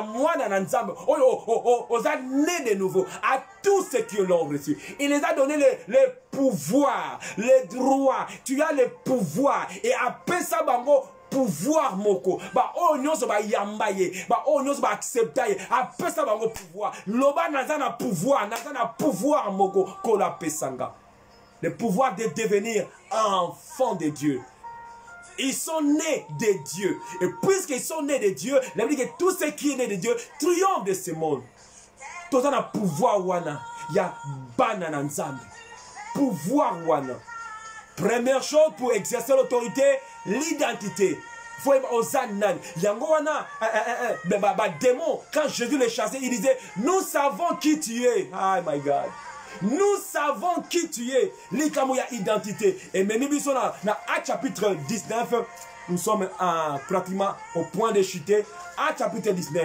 né de nouveau à tous ceux qui l'ont reçu. Il les a donné le pouvoir, les droits. Tu as le pouvoir. Et après ça, bango, pouvoir moko. Ba o nyonso ba yambaye. Ba o nyonso ba acceptaye. Après ça, bango pouvoir. Loba nazana pouvoir moko kola pesanga. Le pouvoir de devenir enfant de Dieu. Ils sont nés de Dieu. Et puisqu'ils sont nés de Dieu, la Bible dit que tout ce qui est né de Dieu triomphe de ce monde. Tout ça a pouvoir wana. Il y a banana nzambe. Pouvoir wana. Première chose pour exercer l'autorité, l'identité. Il faut osanan. Yango wana démon. Quand Jésus les chassait, il disait, nous savons qui tu es. Oh my God. Nous savons qui tu es. L'ikamoya identité. Et même dans Actes chapitre 19, nous sommes pratiquement au point de chuter. Actes chapitre 19.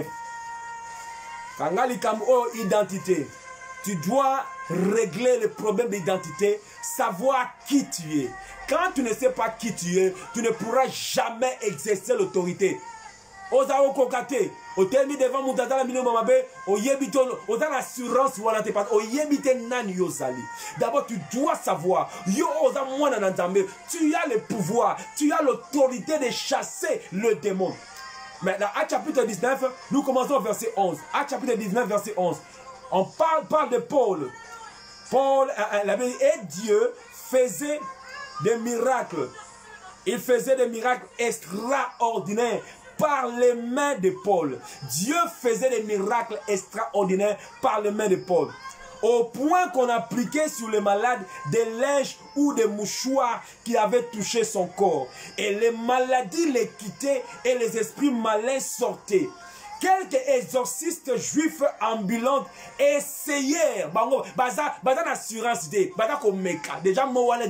Identité. Tu dois régler le problème d'identité, savoir qui tu es. Quand tu ne sais pas qui tu es, tu ne pourras jamais exercer l'autorité. Oza okokate, o termi devant mutata la mino mamabe, o yebito, oza l'assurance wala te pas, o yebite nan yozali. D'abord tu dois savoir, yo oza mwana nanzambe, tu as le pouvoir, tu as l'autorité de chasser le démon. Maintenant, Actes chapitre 19, nous commençons au verset 11. Actes chapitre 19, verset 11. On parle de Paul. Paul, et Dieu faisait des miracles. Il faisait des miracles extraordinaires par les mains de Paul. Dieu faisait des miracles extraordinaires par les mains de Paul. Au point qu'on appliquait sur les malades des linges ou des mouchoirs qui avaient touché son corps. Et les maladies les quittaient et les esprits malins sortaient. Quelques exorcistes juifs ambulants essayèrent. Assurance déjà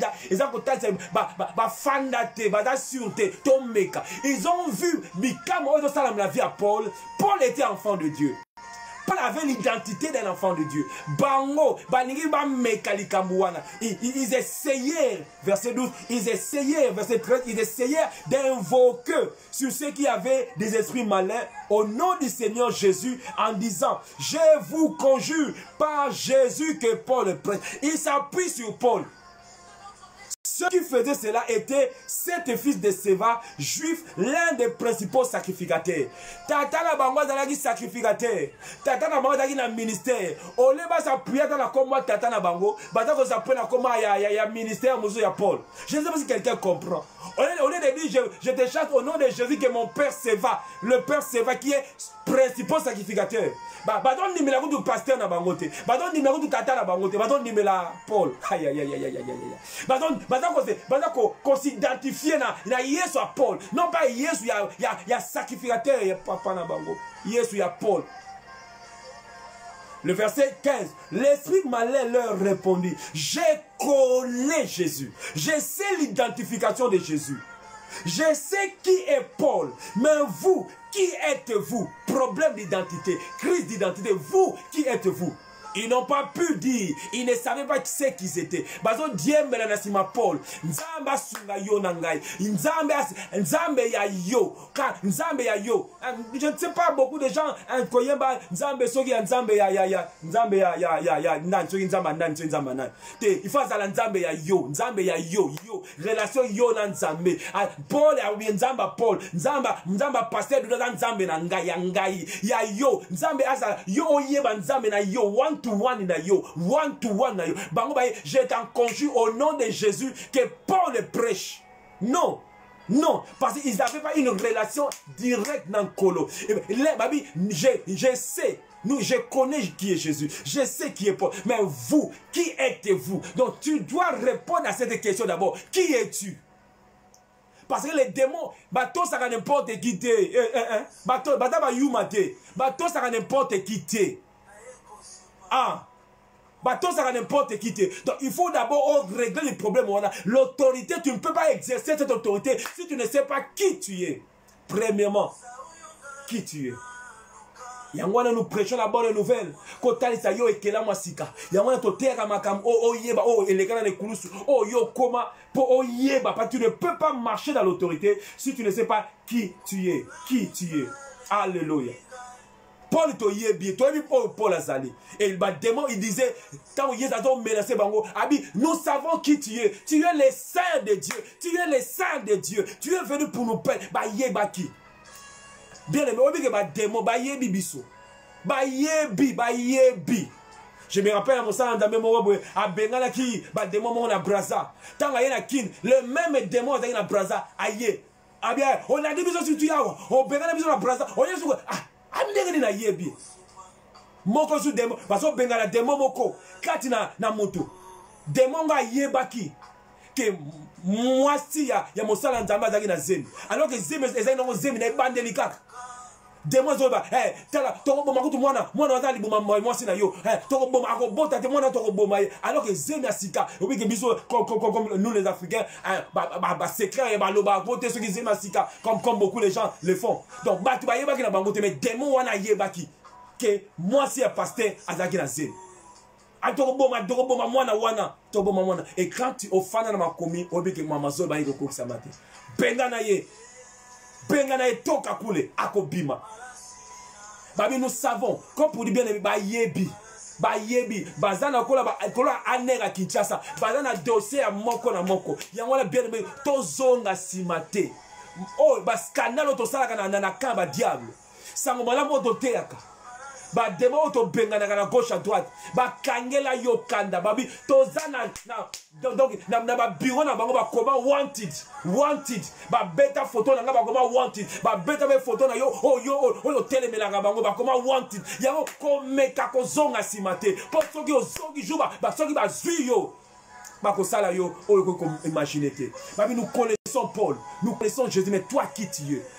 ils ont vu la vie à Paul. Paul était enfant de Dieu. Paul avait l'identité d'un enfant de Dieu. Ils essayèrent, verset 12, ils essayèrent, verset 13, ils essayèrent d'invoquer sur ceux qui avaient des esprits malins au nom du Seigneur Jésus en disant, je vous conjure par Jésus que Paul prête. Il s'appuie sur Paul. Ceux qui faisaient cela étaient 7 fils de Séva, juifs, l'un des principaux sacrificateurs. Tata na bango azalaki sacrificateur. Tata na bango azalaki na ministère. Ole ba s'appuyer dans la combat tata na bango, bata ko s'appuyer na combat ya ministère muzo ya Paul. Je ne sais pas si quelqu'un comprend. Au lieu de dire je te chante au nom de Jésus que mon père Séva, le père Séva qui est principal sacrificateur. Badon nimela ku du pasteur na bango te. Badon nimela ku du tata na bango te. Badon nimela Paul. Aïe aïe aïe aïe aïe aïe. Badon ko s'identifier na Yesu à Paul. Non pas Yesu ya sacrificateur ya papa na bango. Yesu ya Paul. Le verset 15, l'esprit malin leur répondit, je connais Jésus, je sais l'identification de Jésus, je sais qui est Paul, mais vous, qui êtes-vous? Problème d'identité, crise d'identité, vous, qui êtes-vous? Ils n'ont pas pu dire, ils ne savaient pas qui c'est qu'ils étaient. Bazo diem melanasima Paul, nzamba sunga yo nangai, nzambe ya yo, nzambe ya yo. Je ne sais pas beaucoup de gens, koyemba nzambe soki ya nzambe ya nan soki nzamba nan soki nzamba nan. Te il faut azala nzambe ya yo, relation yo na nzambe. Paul ya nzamba Paul, nzamba pasteur de nzambe na ngai ya yo, nzambe azala yo oyeba nzambe na yo one to one na yo. Bango baye, je t'en conjure au nom de Jésus que Paul prêche. Non, parce qu'ils n'avaient pas une relation directe dans le colo. Je sais. Je connais qui est Jésus. Je sais qui est Paul. Mais vous, qui êtes-vous? Donc tu dois répondre à cette question d'abord. Qui es-tu? Parce que les démons, bateau ça va n'importe qui t'es. Bateau va yumate. Bateau ça va n'importe qui t'es. Bateau ça va n'importe qui t'es. Donc il faut d'abord régler les problèmes. L'autorité, tu ne peux pas exercer cette autorité si tu ne sais pas qui tu es. Premièrement, qui tu es. Yangwana nous prêchons la bonne nouvelle. Kotali sa yo ekela masika. Yangwana to terra makam yeba elekana ne kulusu yo koma po yeba parce que tu ne peux pas marcher dans l'autorité si tu ne sais pas qui tu es. Alléluia. Paul to yebi, to yebi Paul azali. Et le démon il disait quand Yezazo menacé bango, abi nous savons qui tu es. Tu es le saint de Dieu. Tu es venu pour nous payer. Ba yeba qui. Bien aimé, obi que ba démon ba yebi biso. Ba yebi. Je me rappelle à mon sang dans mémoire à Bengala qui ba démon mon na Braza. Tant a na kin, le même démon dans na Braza aye. Ah bien, on a dit biso sur tu yawa. On Bengala biso na Braza. On yesu amdengeni na yebi. Moko su démon, parce que Bengala démon moko kati na moto. Démon ga yebaki que moi si ya mosala nzamba zaki na zemi. Alors que zemi ezali na zemi na bandeli kaka. Démon zoba, tala toko boma kutu mwana wazali boma moi si na yo. Toko boma akobota te mwana toko boma. Alors que zemi asika, oui que biso comme nous les Africains, ba secret et ba loba voter ceux qui zemi asika comme beaucoup les gens le font. Donc ba tu ba yeba ki na bangote mais démon wana yeba ki que moi si un pasteur azaki na zemi. Toko boma mwana. Et quand tu offana na makomi, obi ke mama zo ba yiko kokisa mate. Benga na ye toka kule akobima. Babi nous savons comme pour dire bien ba yebi bazana kola anera Kinshasa bazana dossier ya moko na moko yango la bien to zonga simate ba scandale to sala na kamba diable sango mala moto teaka ba demo to benga na gauche à droite ba kangela yo kanda babi tozana donc na ba bureau na bango ba koma wanted ba beta photo na ba koma wanted ba beta be photo na yo yo telemela na bango ba koma wanted yango komeka ko zonga simate po soki ozongi juba ba soki ba zui yo ba ko sala yo ko imaginer te babi nous connaissons Paul, nous connaissons Jésus, mais toi qui tu es?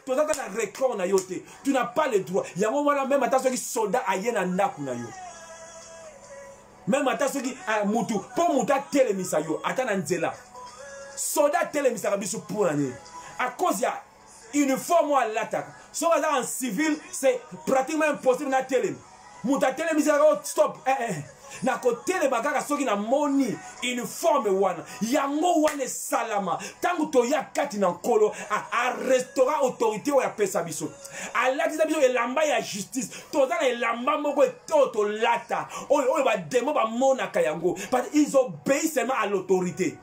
Tu n'as pas le droit. Il y a un moment même à qui soldat a yen na yo. Même à qui mutu pour muta telemisa yo atana nzela. Soldat telemisa biso pour l'année. À cause il y a uniforme à l'attaque. Si on va en civil, c'est pratiquement impossible na telem. Muta telemisa stop. Na kote le bagaka soki na moni uniforme wana yango wana salama tangu to ya kati na nkolo a restaurant autorité o ya pesa biso a latisa biso elamba ya justice to za na elamba moko to lata oyo ba demo ba mona kayango but ils obéissent seulement à l'autorité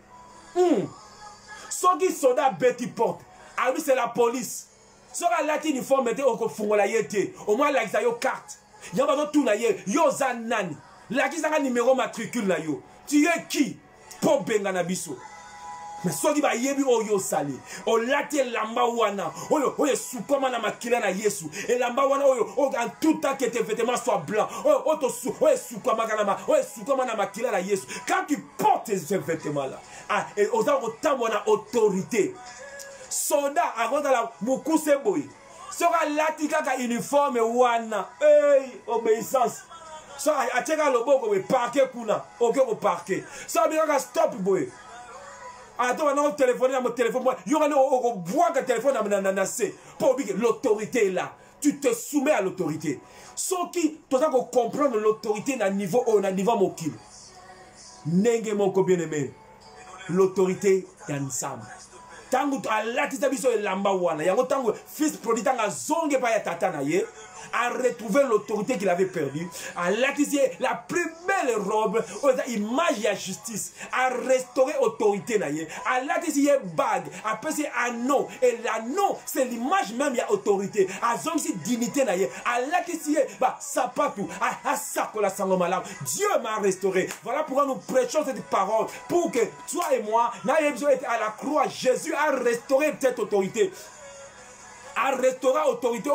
Ceux qui sont dans Betty Porte, ah oui, c'est la police. Ceux qui ont l'uniforme, au moins, ils ont une carte. Ils ont tout na ye, yo zanani. La qui a un numéro matricule na yo. Tu es qui? Pour Bengana Bisso. Mais ceux qui ont yo sali. O lati lamba wana. Oyo soukoma na makila na Yesu. Et lamba wana oyo en tout temps que tes vêtements soient blancs. Oyo soukoma na makila na Yesu. Quand tu portes ces vêtements là, et aux autant wana autorité. Soldat avant la mukuse boy. Sera lati kaka uniforme wana. Hey, obéissance. So acheka loboko we parquer kuna. OK ko parquer. So bien stop boy. Attends, on a téléphoné à mon téléphone. Il y aura un bois de téléphone à nassé. Pour oublier l'autorité est là. Tu te soumets à l'autorité. Sauf qui, tu dois comprendre l'autorité à niveau mokil. Nenge mon bien aimé. L'autorité est ensemble. Tangu alatisa biso elamba wana. Yango tangu fils prodigue tanga zonge pa ya tata na ye. A retrouvé l'autorité qu'il avait perdue, a latissé la plus belle robe, image et justice, a restauré l'autorité, a latissé bague, a passé anneau, et l'anneau, c'est l'image même, il y a autorité, a zongi dignité, a latissé sapatou, a sakola sangomalam. Dieu m'a restauré. Voilà pourquoi nous prêchons cette parole, pour que toi et moi, à la croix, Jésus a restauré cette autorité. A restaurer l'autorité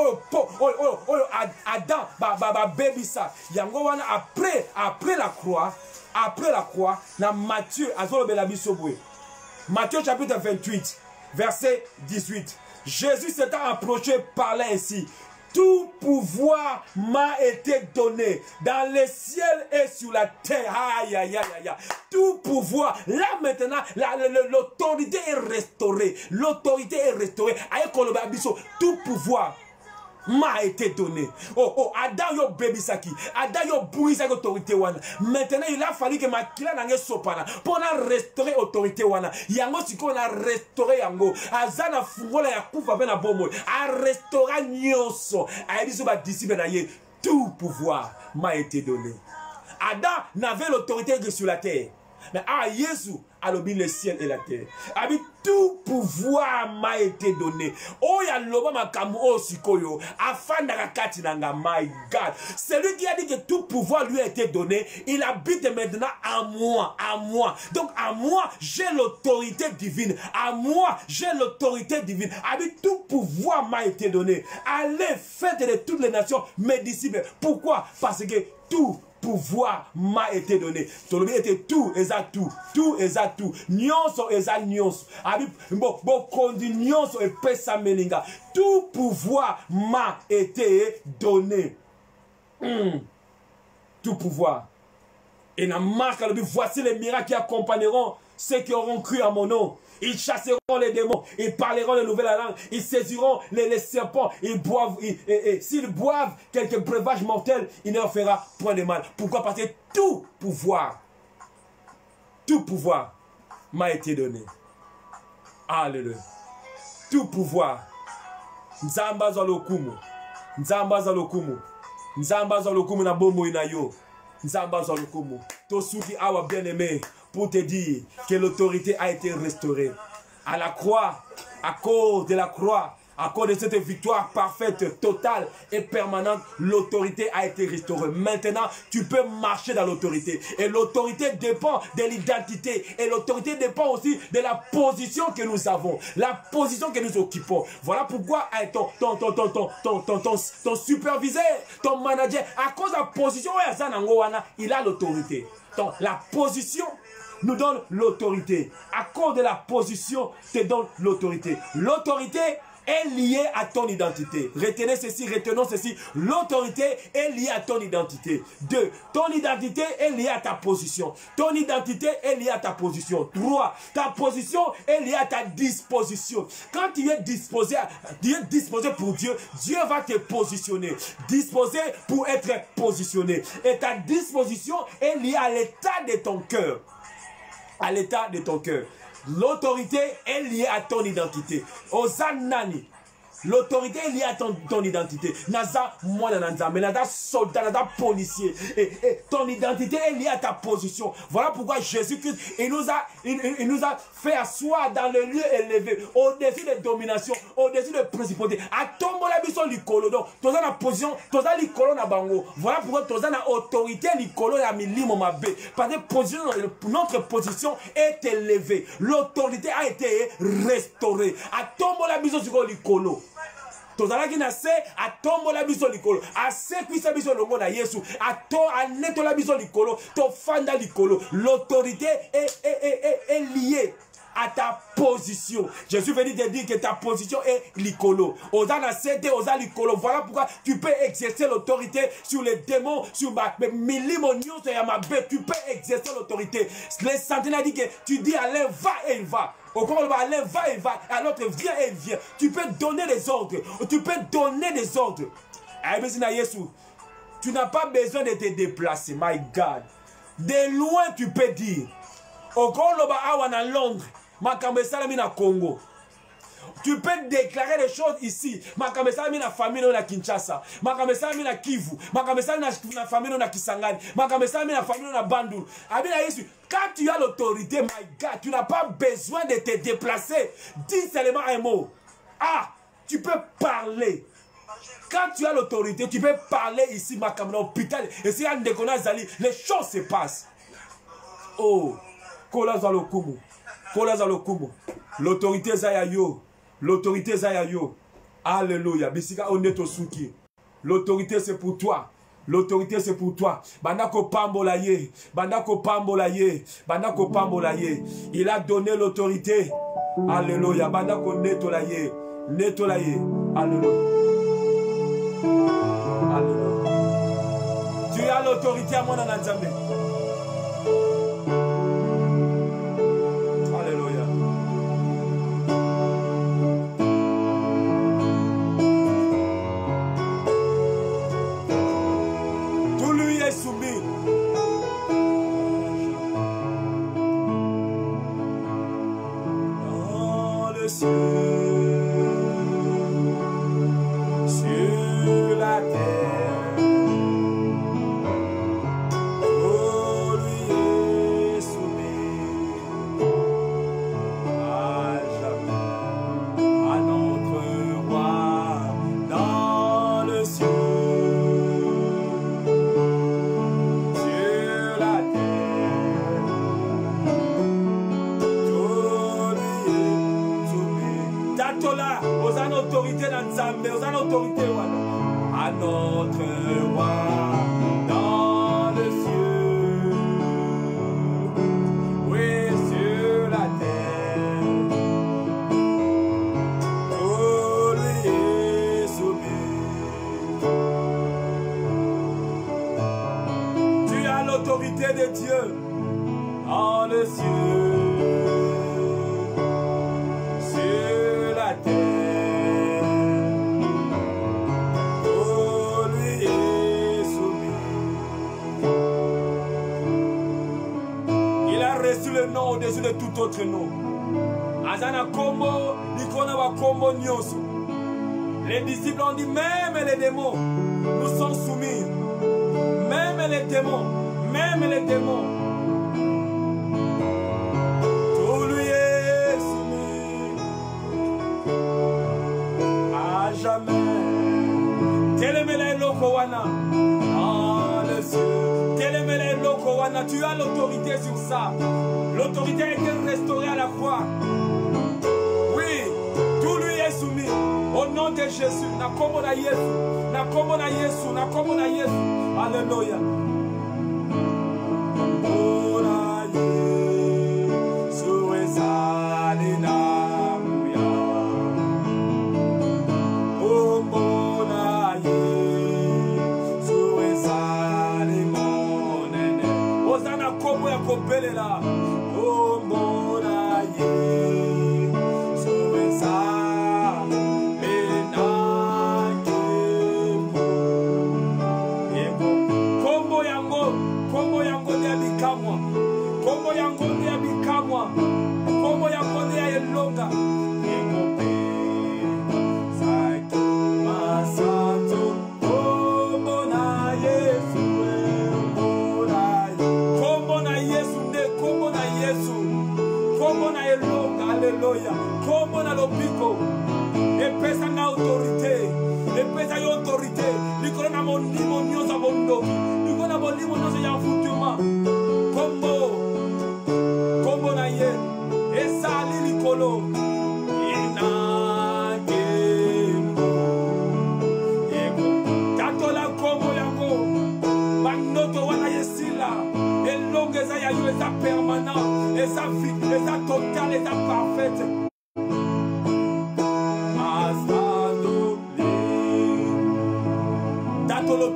Adam bébisa yango wana après la croix na Matthieu Matthieu chapitre 28 verset 18 Jésus s'étant approché parlait ainsi. Tout pouvoir m'a été donné dans le ciel et sur la terre. Aïe, aïe, aïe, aïe. Tout pouvoir. Là maintenant, l'autorité est restaurée. L'autorité est restaurée. Tout pouvoir m'a été donné. Adam yo baby saki. Adam yo bouisa autorité wana. Maintenant il a fallu que ma kila nange sopana pour restaurer autorité wana. Yango siko na restaurer yango. Azana fungola ya kufa pe na bomo. A restaurer nyonso. A biso ba disciple na ye. Tout pouvoir m'a été donné. Adam n'avait l'autorité que sur la terre. Mais Jésus a lobby le ciel et la terre. Avec tout pouvoir m'a été donné. Oh ya loba makamu o sikoyo. Afin d'akati nanga, my God. Celui qui a dit que tout pouvoir lui a été donné, il habite maintenant à moi, à moi. Donc à moi, j'ai l'autorité divine. À moi, j'ai l'autorité divine. Avec tout pouvoir m'a été donné. Allez, faites de toutes les nations mes disciples. Pourquoi? Parce que tout pouvoir m'a été donné. Tolobi était tout, exact tout. Tout, exact tout. Nyonso, exact nyonso. Bon, kondi nyonso et pesa melinga. Tout pouvoir m'a été donné. Tout pouvoir. Et dans Marc, voici les miracles qui accompagneront ceux qui auront cru à mon nom. Ils chasseront les démons, ils parleront les nouvelles langues, ils saisiront les serpents, ils boivent, s'ils boivent quelques breuvages mortels, il ne leur fera point de mal. Pourquoi? Parce que tout pouvoir m'a été donné. Alléluia. Tout pouvoir. Nzamba za lokumu. Nzamba za lokumu. Nzamba za lokumu na bombo inayo. Nzamba za lokumu. Tosuki awa bien aimé. Pour te dire que l'autorité a été restaurée. À la croix, à cause de la croix, à cause de cette victoire parfaite, totale et permanente, l'autorité a été restaurée. Maintenant, tu peux marcher dans l'autorité. Et l'autorité dépend de l'identité. Et l'autorité dépend aussi de la position que nous avons. La position que nous occupons. Voilà pourquoi ton superviseur, ton manager, à cause de la position, il a l'autorité. Donc, la position nous donne l'autorité. À cause de la position, te donne l'autorité. L'autorité est liée à ton identité. Retenez ceci, retenons ceci. L'autorité est liée à ton identité. 2. Ton identité est liée à ta position. Ton identité est liée à ta position. 3. Ta position est liée à ta disposition. Quand tu es disposé pour Dieu, Dieu va te positionner. Disposé pour être positionné. Et ta disposition est liée à l'état de ton cœur. À l'état de ton cœur. L'autorité est liée à ton identité. Ozanani. L'autorité est liée à ton identité. Naza, moi, naza, soldat, naza, policier. Et ton identité est liée à ta position. Voilà pourquoi Jésus-Christ, il nous a fait asseoir dans le lieu élevé, au-dessus des dominations, au-dessus des principautés. À tomber la biso likolo. Donc, tu as la position, tu as l'ikolo na bango. Voilà pourquoi tu as l'autorité likolo ya milimo mabe. Parce que notre position est élevée. L'autorité a été restaurée. À tomber la biso sur likolo. Tozalaki na se atombola biso likolo asekwisa biso longo na Yesu anetola biso likolo tofanda likolo. L'autorité est liée à ta position. Jésus veut te dire que ta position est likolo. Oza na sete, oza likolo. Voilà pourquoi tu peux exercer l'autorité sur les démons, sur milimo nyonso ya mabe. Tu peux exercer l'autorité. Les sentinelles dit que tu dis à l'un va et il va. Au contraire, l'un va et il va. À l'autre viens et il vient. Tu peux donner des ordres. Tu peux donner des ordres. Tu n'as pas besoin de te déplacer. My God. De loin tu peux dire. Au contraire, à Londres. Makambesalami na Congo. Tu peux déclarer des choses ici. Makambesalami na famille na Kinshasa. Makambesalami na Kivu. Makambesalami na famille na Kisangani. Makambesalami na famille na Bandung. Abina Yesu. Quand tu as l'autorité, my God, tu n'as pas besoin de te déplacer. Dis seulement un mot. Ah, tu peux parler. Quand tu as l'autorité, tu peux parler ici, Makambesalami, dans l'hôpital. Et si on déconne, les choses se passent. Oh, Kola Zalokumu. L'autorité Zayayo. L'autorité Zayayo. Alléluia. Bisika oneto suki. L'autorité c'est pour toi. L'autorité c'est pour toi. Bandako pambolaye. Bandako pambolaye. Bandako pambolaye. Il a donné l'autorité. Alléluia. Bandako netolaye. Netolaye. Alléluia. Alléluia. Tu as l'autorité à mon anazambe. Sur la terre, oh lui est soumis à jamais à notre roi dans le ciel. Sur la terre, oh lui est soumis. Tatola, aux an autorité dans Nzambe, aux an autorité à notre roi dans le ciel, oui sur la terre, oh lui est soumis. Tu as l'autorité de Dieu Dans le ciel, sur la terre. Le nom au-dessus de tout autre nom. Azana Kombo, Nikona wa Kombo Nyoso. Les disciples ont dit, même les démons nous sont soumis. Même les démons, même les démons. Tout lui est soumis. À jamais. Telemele Lokowana. Dans le ciel. Telemele Lokowana. Tu as l'autorité sur ça. L'autorité a été restaurée à la croix. Oui, tout lui est soumis. Au nom de Jésus. Nakomona Yesu. Nakomona Yesu. Nakomona Yesu. Alléluia. Osana komo ya kobelela. Oh mon aïe, sauve ça, kombo yango ne abikamwa, kombo yango ne abikamwa, kombo yango ne ayelonga,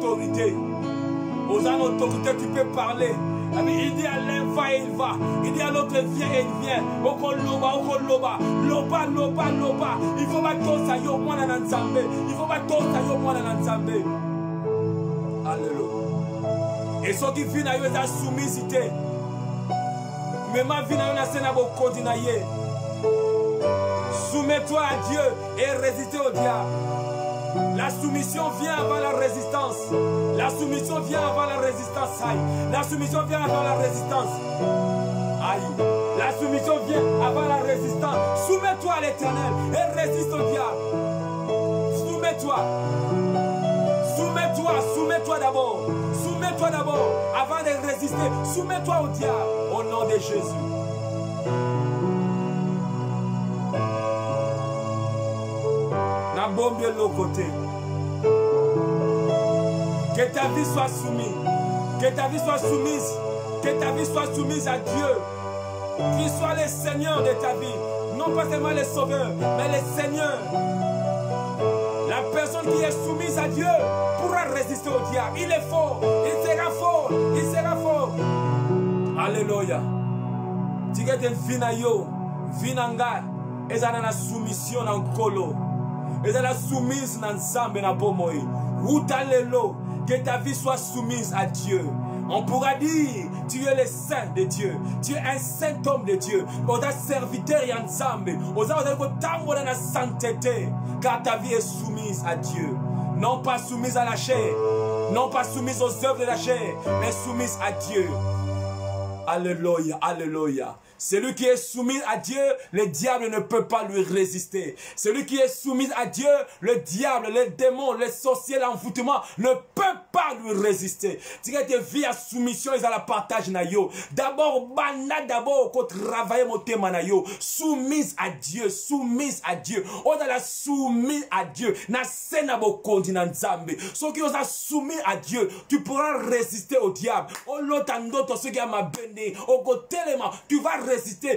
autorité. Aux autorités, tu peux parler. Il dit à l'un va et il va. Il dit à l'autre viens et il vient. Okoloba, okoloba. Loba, loba, loba. Il faut pas tout ça yo mwana na nzambe. Il faut pas tout ça yo mwana na nzambe. Alléluia. Et ceux qui viennent à eux à soumisité. Mais ma vie n'a pas na bokondi na ye. Soumets-toi à Dieu et résiste au diable. La soumission vient avant la résistance. La soumission vient avant la résistance. Aïe. La soumission vient avant la résistance. Aïe. La soumission vient avant la résistance. Soumets-toi à l'Éternel et résiste au diable. Soumets-toi. Soumets-toi. Soumets-toi d'abord. Soumets-toi d'abord avant de résister. Soumets-toi au diable. Au nom de Jésus. Bon bien l'autre côté. Que ta vie soit soumise. Que ta vie soit soumise. Que ta vie soit soumise à Dieu. Qu'il soit le Seigneur de ta vie. Non pas seulement le Sauveur, mais le Seigneur. La personne qui est soumise à Dieu pourra résister au diable. Il est fort. Il sera fort. Il sera fort. Alléluia. Tu as une vie na yo. Vie na nga. Et ça na soumission na nkolo. Et ça la soumise dans l'ensemble na bomoi. Outalelo, que ta vie soit soumise à Dieu. On pourra dire, tu es le saint de Dieu. Tu es un saint homme de Dieu. On a serviteur et ensemble. On a la sainteté. Car ta vie est soumise à Dieu. Non pas soumise à la chair. Non pas soumise aux œuvres de la chair. Mais soumise à Dieu. Alléluia, alléluia. Celui qui est soumis à Dieu, le diable ne peut pas lui résister. Celui qui est soumis à Dieu, le diable, les démons, les sorciers, l'envoûtement ne peut pas lui résister. Tu as des vies à soumission et à la partage na yo. D'abord, d'abord, qu'on travaille mon thème na yo. Soumise à Dieu, soumise à Dieu. On a la soumise à Dieu. Na senabo continent Nzambe. Ceux qui ont soumis à Dieu, tu pourras résister au diable. On l'autre, ceux qui ont ma béni, au côté tu vas résister.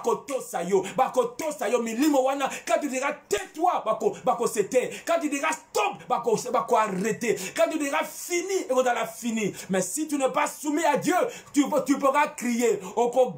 Quand tu diras tais-toi, c'était. Quand tu diras stop, arrêter. Quand tu diras fini, et on a fini. Mais si tu n'es pas soumis à Dieu, tu pourras crier. Et on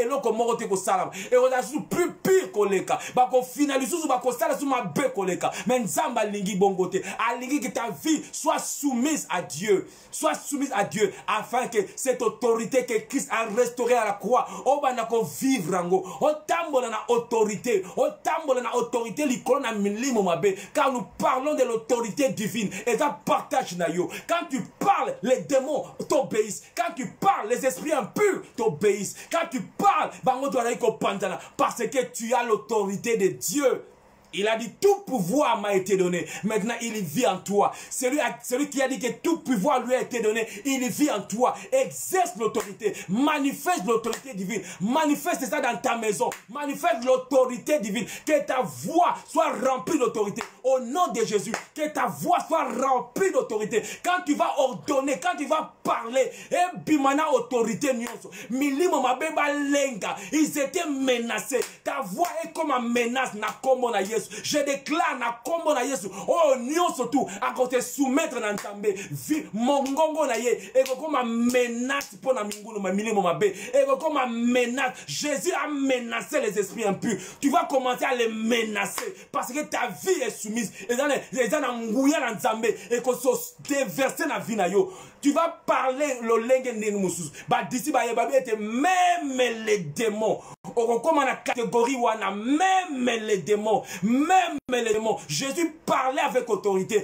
a plus pire koleka. Finaliser mais nzamba lingi bongote. Alingi que ta vie soit soumise à Dieu. Soit soumise à Dieu afin que cette autorité que Christ a restaurée à la croix, on va vivre ango. On tambola na autorité. On tambola na autorité l'icône na milimo mabe. Car nous parlons de l'autorité divine. Et ça partage na yo. Quand tu parles, les démons t'obéissent. Quand tu parles, les esprits impurs t'obéissent. Quand tu parles, parce que tu as l'autorité de Dieu. Il a dit tout pouvoir m'a été donné. Maintenant, il vit en toi. Celui qui a dit que tout pouvoir lui a été donné, il vit en toi. Exerce l'autorité. Manifeste l'autorité divine. Manifeste ça dans ta maison. Manifeste l'autorité divine. Que ta voix soit remplie d'autorité. Au nom de Jésus. Que ta voix soit remplie d'autorité. Quand tu vas ordonner, quand tu vas parler, et bimana autorité nyonso. Milimo mabeba lenga. Ils étaient menacés. Ta voix est comme une menace na kombo na Yesu. Je déclare na kombo na Yesu. Oh nyonso tout à côté soumettre na ntambe. Vi mongongo na ye. Et comme une menace pour na mingulu ma milimo mabe. Et comme une menace. Jésus a menacé les esprits impurs. Tu vas commencer à les menacer parce que ta vie est soumise. Et dans les angouya na ntambe et qu'on se déverser na vie na yo. Tu vas parler le lengue n'engmusus. Bah d'ici bah yebabi était même les démons. Comme la catégorie wana même les démons. Même les démons. Jésus parlait avec autorité.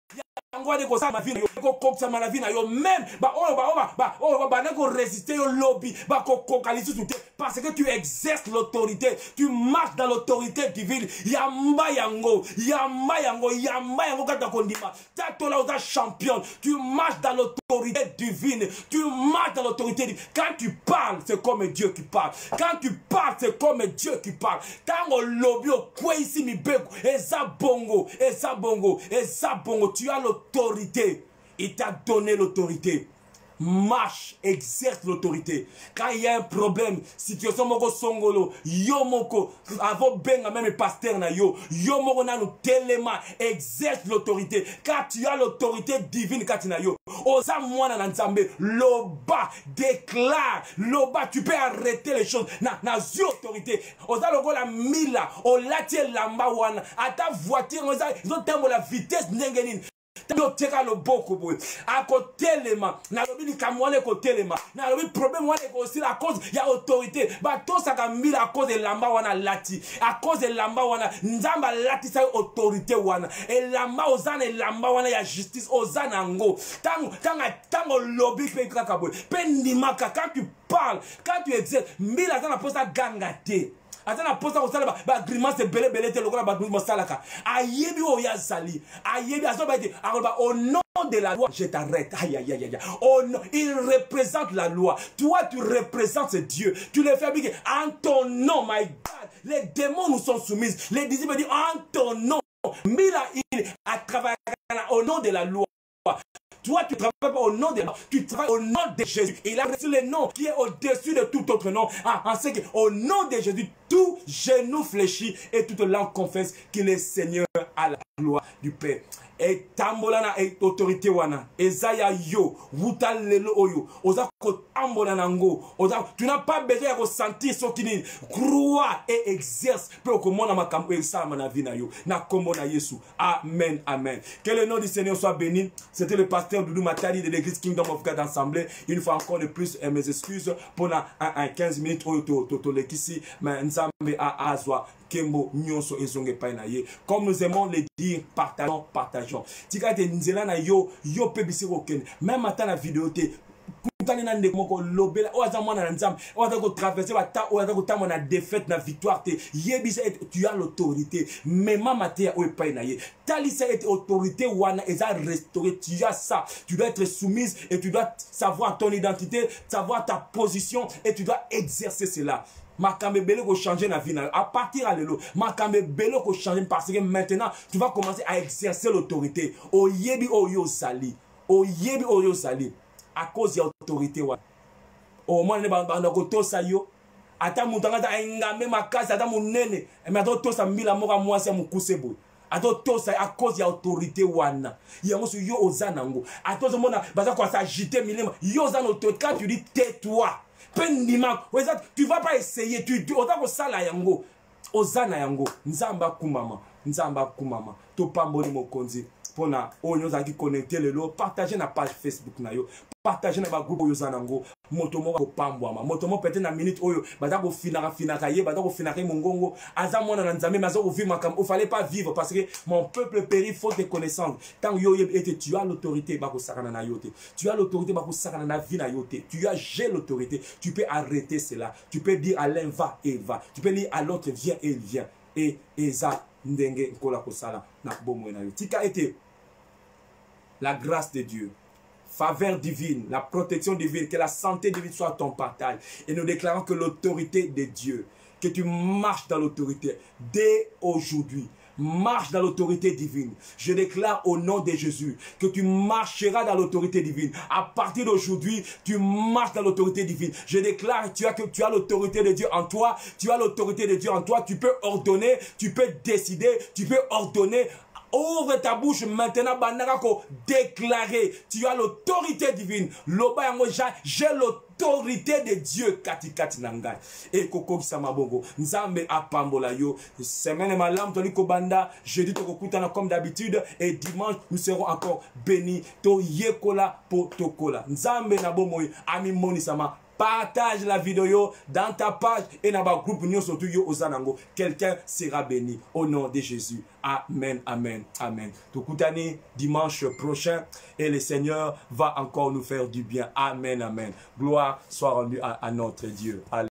Même résister au lobby parce que tu exerces l'autorité, tu marches dans l'autorité divine. Yamba yango kata champion, tu marches dans l'autorité divine, tu marches dans l'autorité divine. Quand tu parles, c'est comme Dieu qui parle. Quand tu parles, c'est comme Dieu qui parle. Tango lobby au quoi ici mi beko, eza bongo, tu as l'autorité. Il t'a donné l'autorité. marche, exerce l'autorité. Quand il y a un problème, situation moko songolo, yo moko, avant benga même pasteur na yo moko na no telema, exerce l'autorité. Quand tu as l'autorité divine, quand tu as yo, osa mwana na nzambe, loba, déclare, loba, tu peux arrêter les choses, na zi autorité. Osa loko la mila, o latie lamba wana, ata voiture, osa, ils ont tembo la vitesse, nengenin. Teka lo boko boy a côté lema na lobi ni kamwane côté lema na lobi problème wana ko aussi à cause ya autorité ba to saka mila à cause de lamba wana lati à cause de lamba wana nzamba lati sa autorité wana et lamba ozana lamba wana ya justice ozana ngo tango lobi pe kaka boy pe ndimaka quand tu parles quand tu exerces mila za na posa gangate atana posa ko sala ba grimace belé te lokola ba mosalaka ayebi o ya zali ayebi azoba ite akoba au nom de la loi je t'arrête aïe aïe aïe aïe oh non il représente la loi toi tu représentes Dieu tu le fais bien en ton nom my God les démons nous sont soumis les disciples disent en ton nom Mila il a travaillé au nom de la loi. Toi, tu ne travailles pas au nom de Dieu, tu travailles au nom de Jésus. Il a reçu le nom qui est au-dessus de tout autre nom. En ce qu'au nom de Jésus, tout genou fléchit et toute langue confesse qu'il est Seigneur à la gloire du Père. Et tambolana et autorité wana ezaya yo wutal lelo oyo oza ko tambolana ngo oza tu n'as pas besoin de ressentir ce qui dit crois et exerce pour que mon amakambo ça na vie na yo na kombo na Yesu. Amen, amen. Que le nom du Seigneur soit béni. C'était le pasteur Doudou Matali de l'église Kingdom of God Assemblée. Une fois encore de plus mes excuses pour la 15 minutes oyo to lekisi mais nzambe a azwa Kembo nyonso ezonge pa na ye. Comme nous aimons le dire, partageons. Tika te nzela na yo pe bisi ko ken. Même ata na vidéo te kutani na ndeko moko lobela o aza mwana na nzambe o aza ko traverser ba ta o aza ko tamo na défaite na victoire te yebisa tu as l'autorité même matin o pa na ye. Talisa et autorité wana eza restaurer tu as ça. Tu dois être soumise et tu dois savoir ton identité, savoir ta position et tu dois exercer cela. Makambe belo ko changer na vie à partir à l'élo makambe belo ko changer parce que maintenant tu vas commencer à exercer l'autorité o yebi oyo sali à cause de l'autorité wa au moins ne ba ko to sa yo ata mutanga ta ngame makasi ata munene mais ata to sa mbila moka mwasi ya mukusebo ata to sa à cause de l'autorité wana yango so yo ozana ngo ata zo mona baza ko s'agiter milima yo ozana autorité quand tu dis tais-toi. Tu vas pas essayer, tu vas sala yango, ozana yango, nzamba kumama, to pamboli mokonzi, pona onyo zaki connecter le lo, partager na page Facebook na yo, partager na ba groupe oyo zanango, motomo ko pambwama, motomo peut-être na minute oyo, bata ko finaka ye, bata ko finaka mongongo, azamona na nzambe mazo ko vivre makam, il fallait pas vivre parce que mon peuple périt faute de connaissance. Tant yo et tu as l'autorité ba ko sakana na yote. Tu as l'autorité ba ko sakana na vie na yote. Tu as j'ai l'autorité, tu peux arrêter cela. Tu peux dire à l'un va et va. Tu peux dire à l'autre viens et il vient. Et ça ndenge kola ko sala na bomwe na yo. Tika été la grâce de Dieu, faveur divine, la protection divine, que la santé divine soit ton partage. Et nous déclarons que l'autorité de Dieu, que tu marches dans l'autorité dès aujourd'hui. Marche dans l'autorité divine. Je déclare au nom de Jésus que tu marcheras dans l'autorité divine. À partir d'aujourd'hui, tu marches dans l'autorité divine. Je déclare que tu as l'autorité de Dieu en toi. Tu as l'autorité de Dieu en toi. Tu peux ordonner, tu peux décider, tu peux ordonner. Ouvre ta bouche maintenant, banarako, déclarer. Tu as l'autorité divine. Loba yango, j'ai l'autorité de Dieu. Kati nangai. Et koko kisama bongo. Nzambe apambola yo. Semaine malam toli kobanda. Jeudi toko kutana comme d'habitude. Et dimanche nous serons encore bénis. To yekola po tokola. Nzambe na bomoy. Ami moni sama. Partage la vidéo dans ta page et dans le groupe Nyon surtout yo ozanango. Quelqu'un sera béni au nom de Jésus. Amen, amen, amen. Tokoutani dimanche prochain et le Seigneur va encore nous faire du bien. Amen, amen. Gloire soit rendue à notre Dieu. Allez.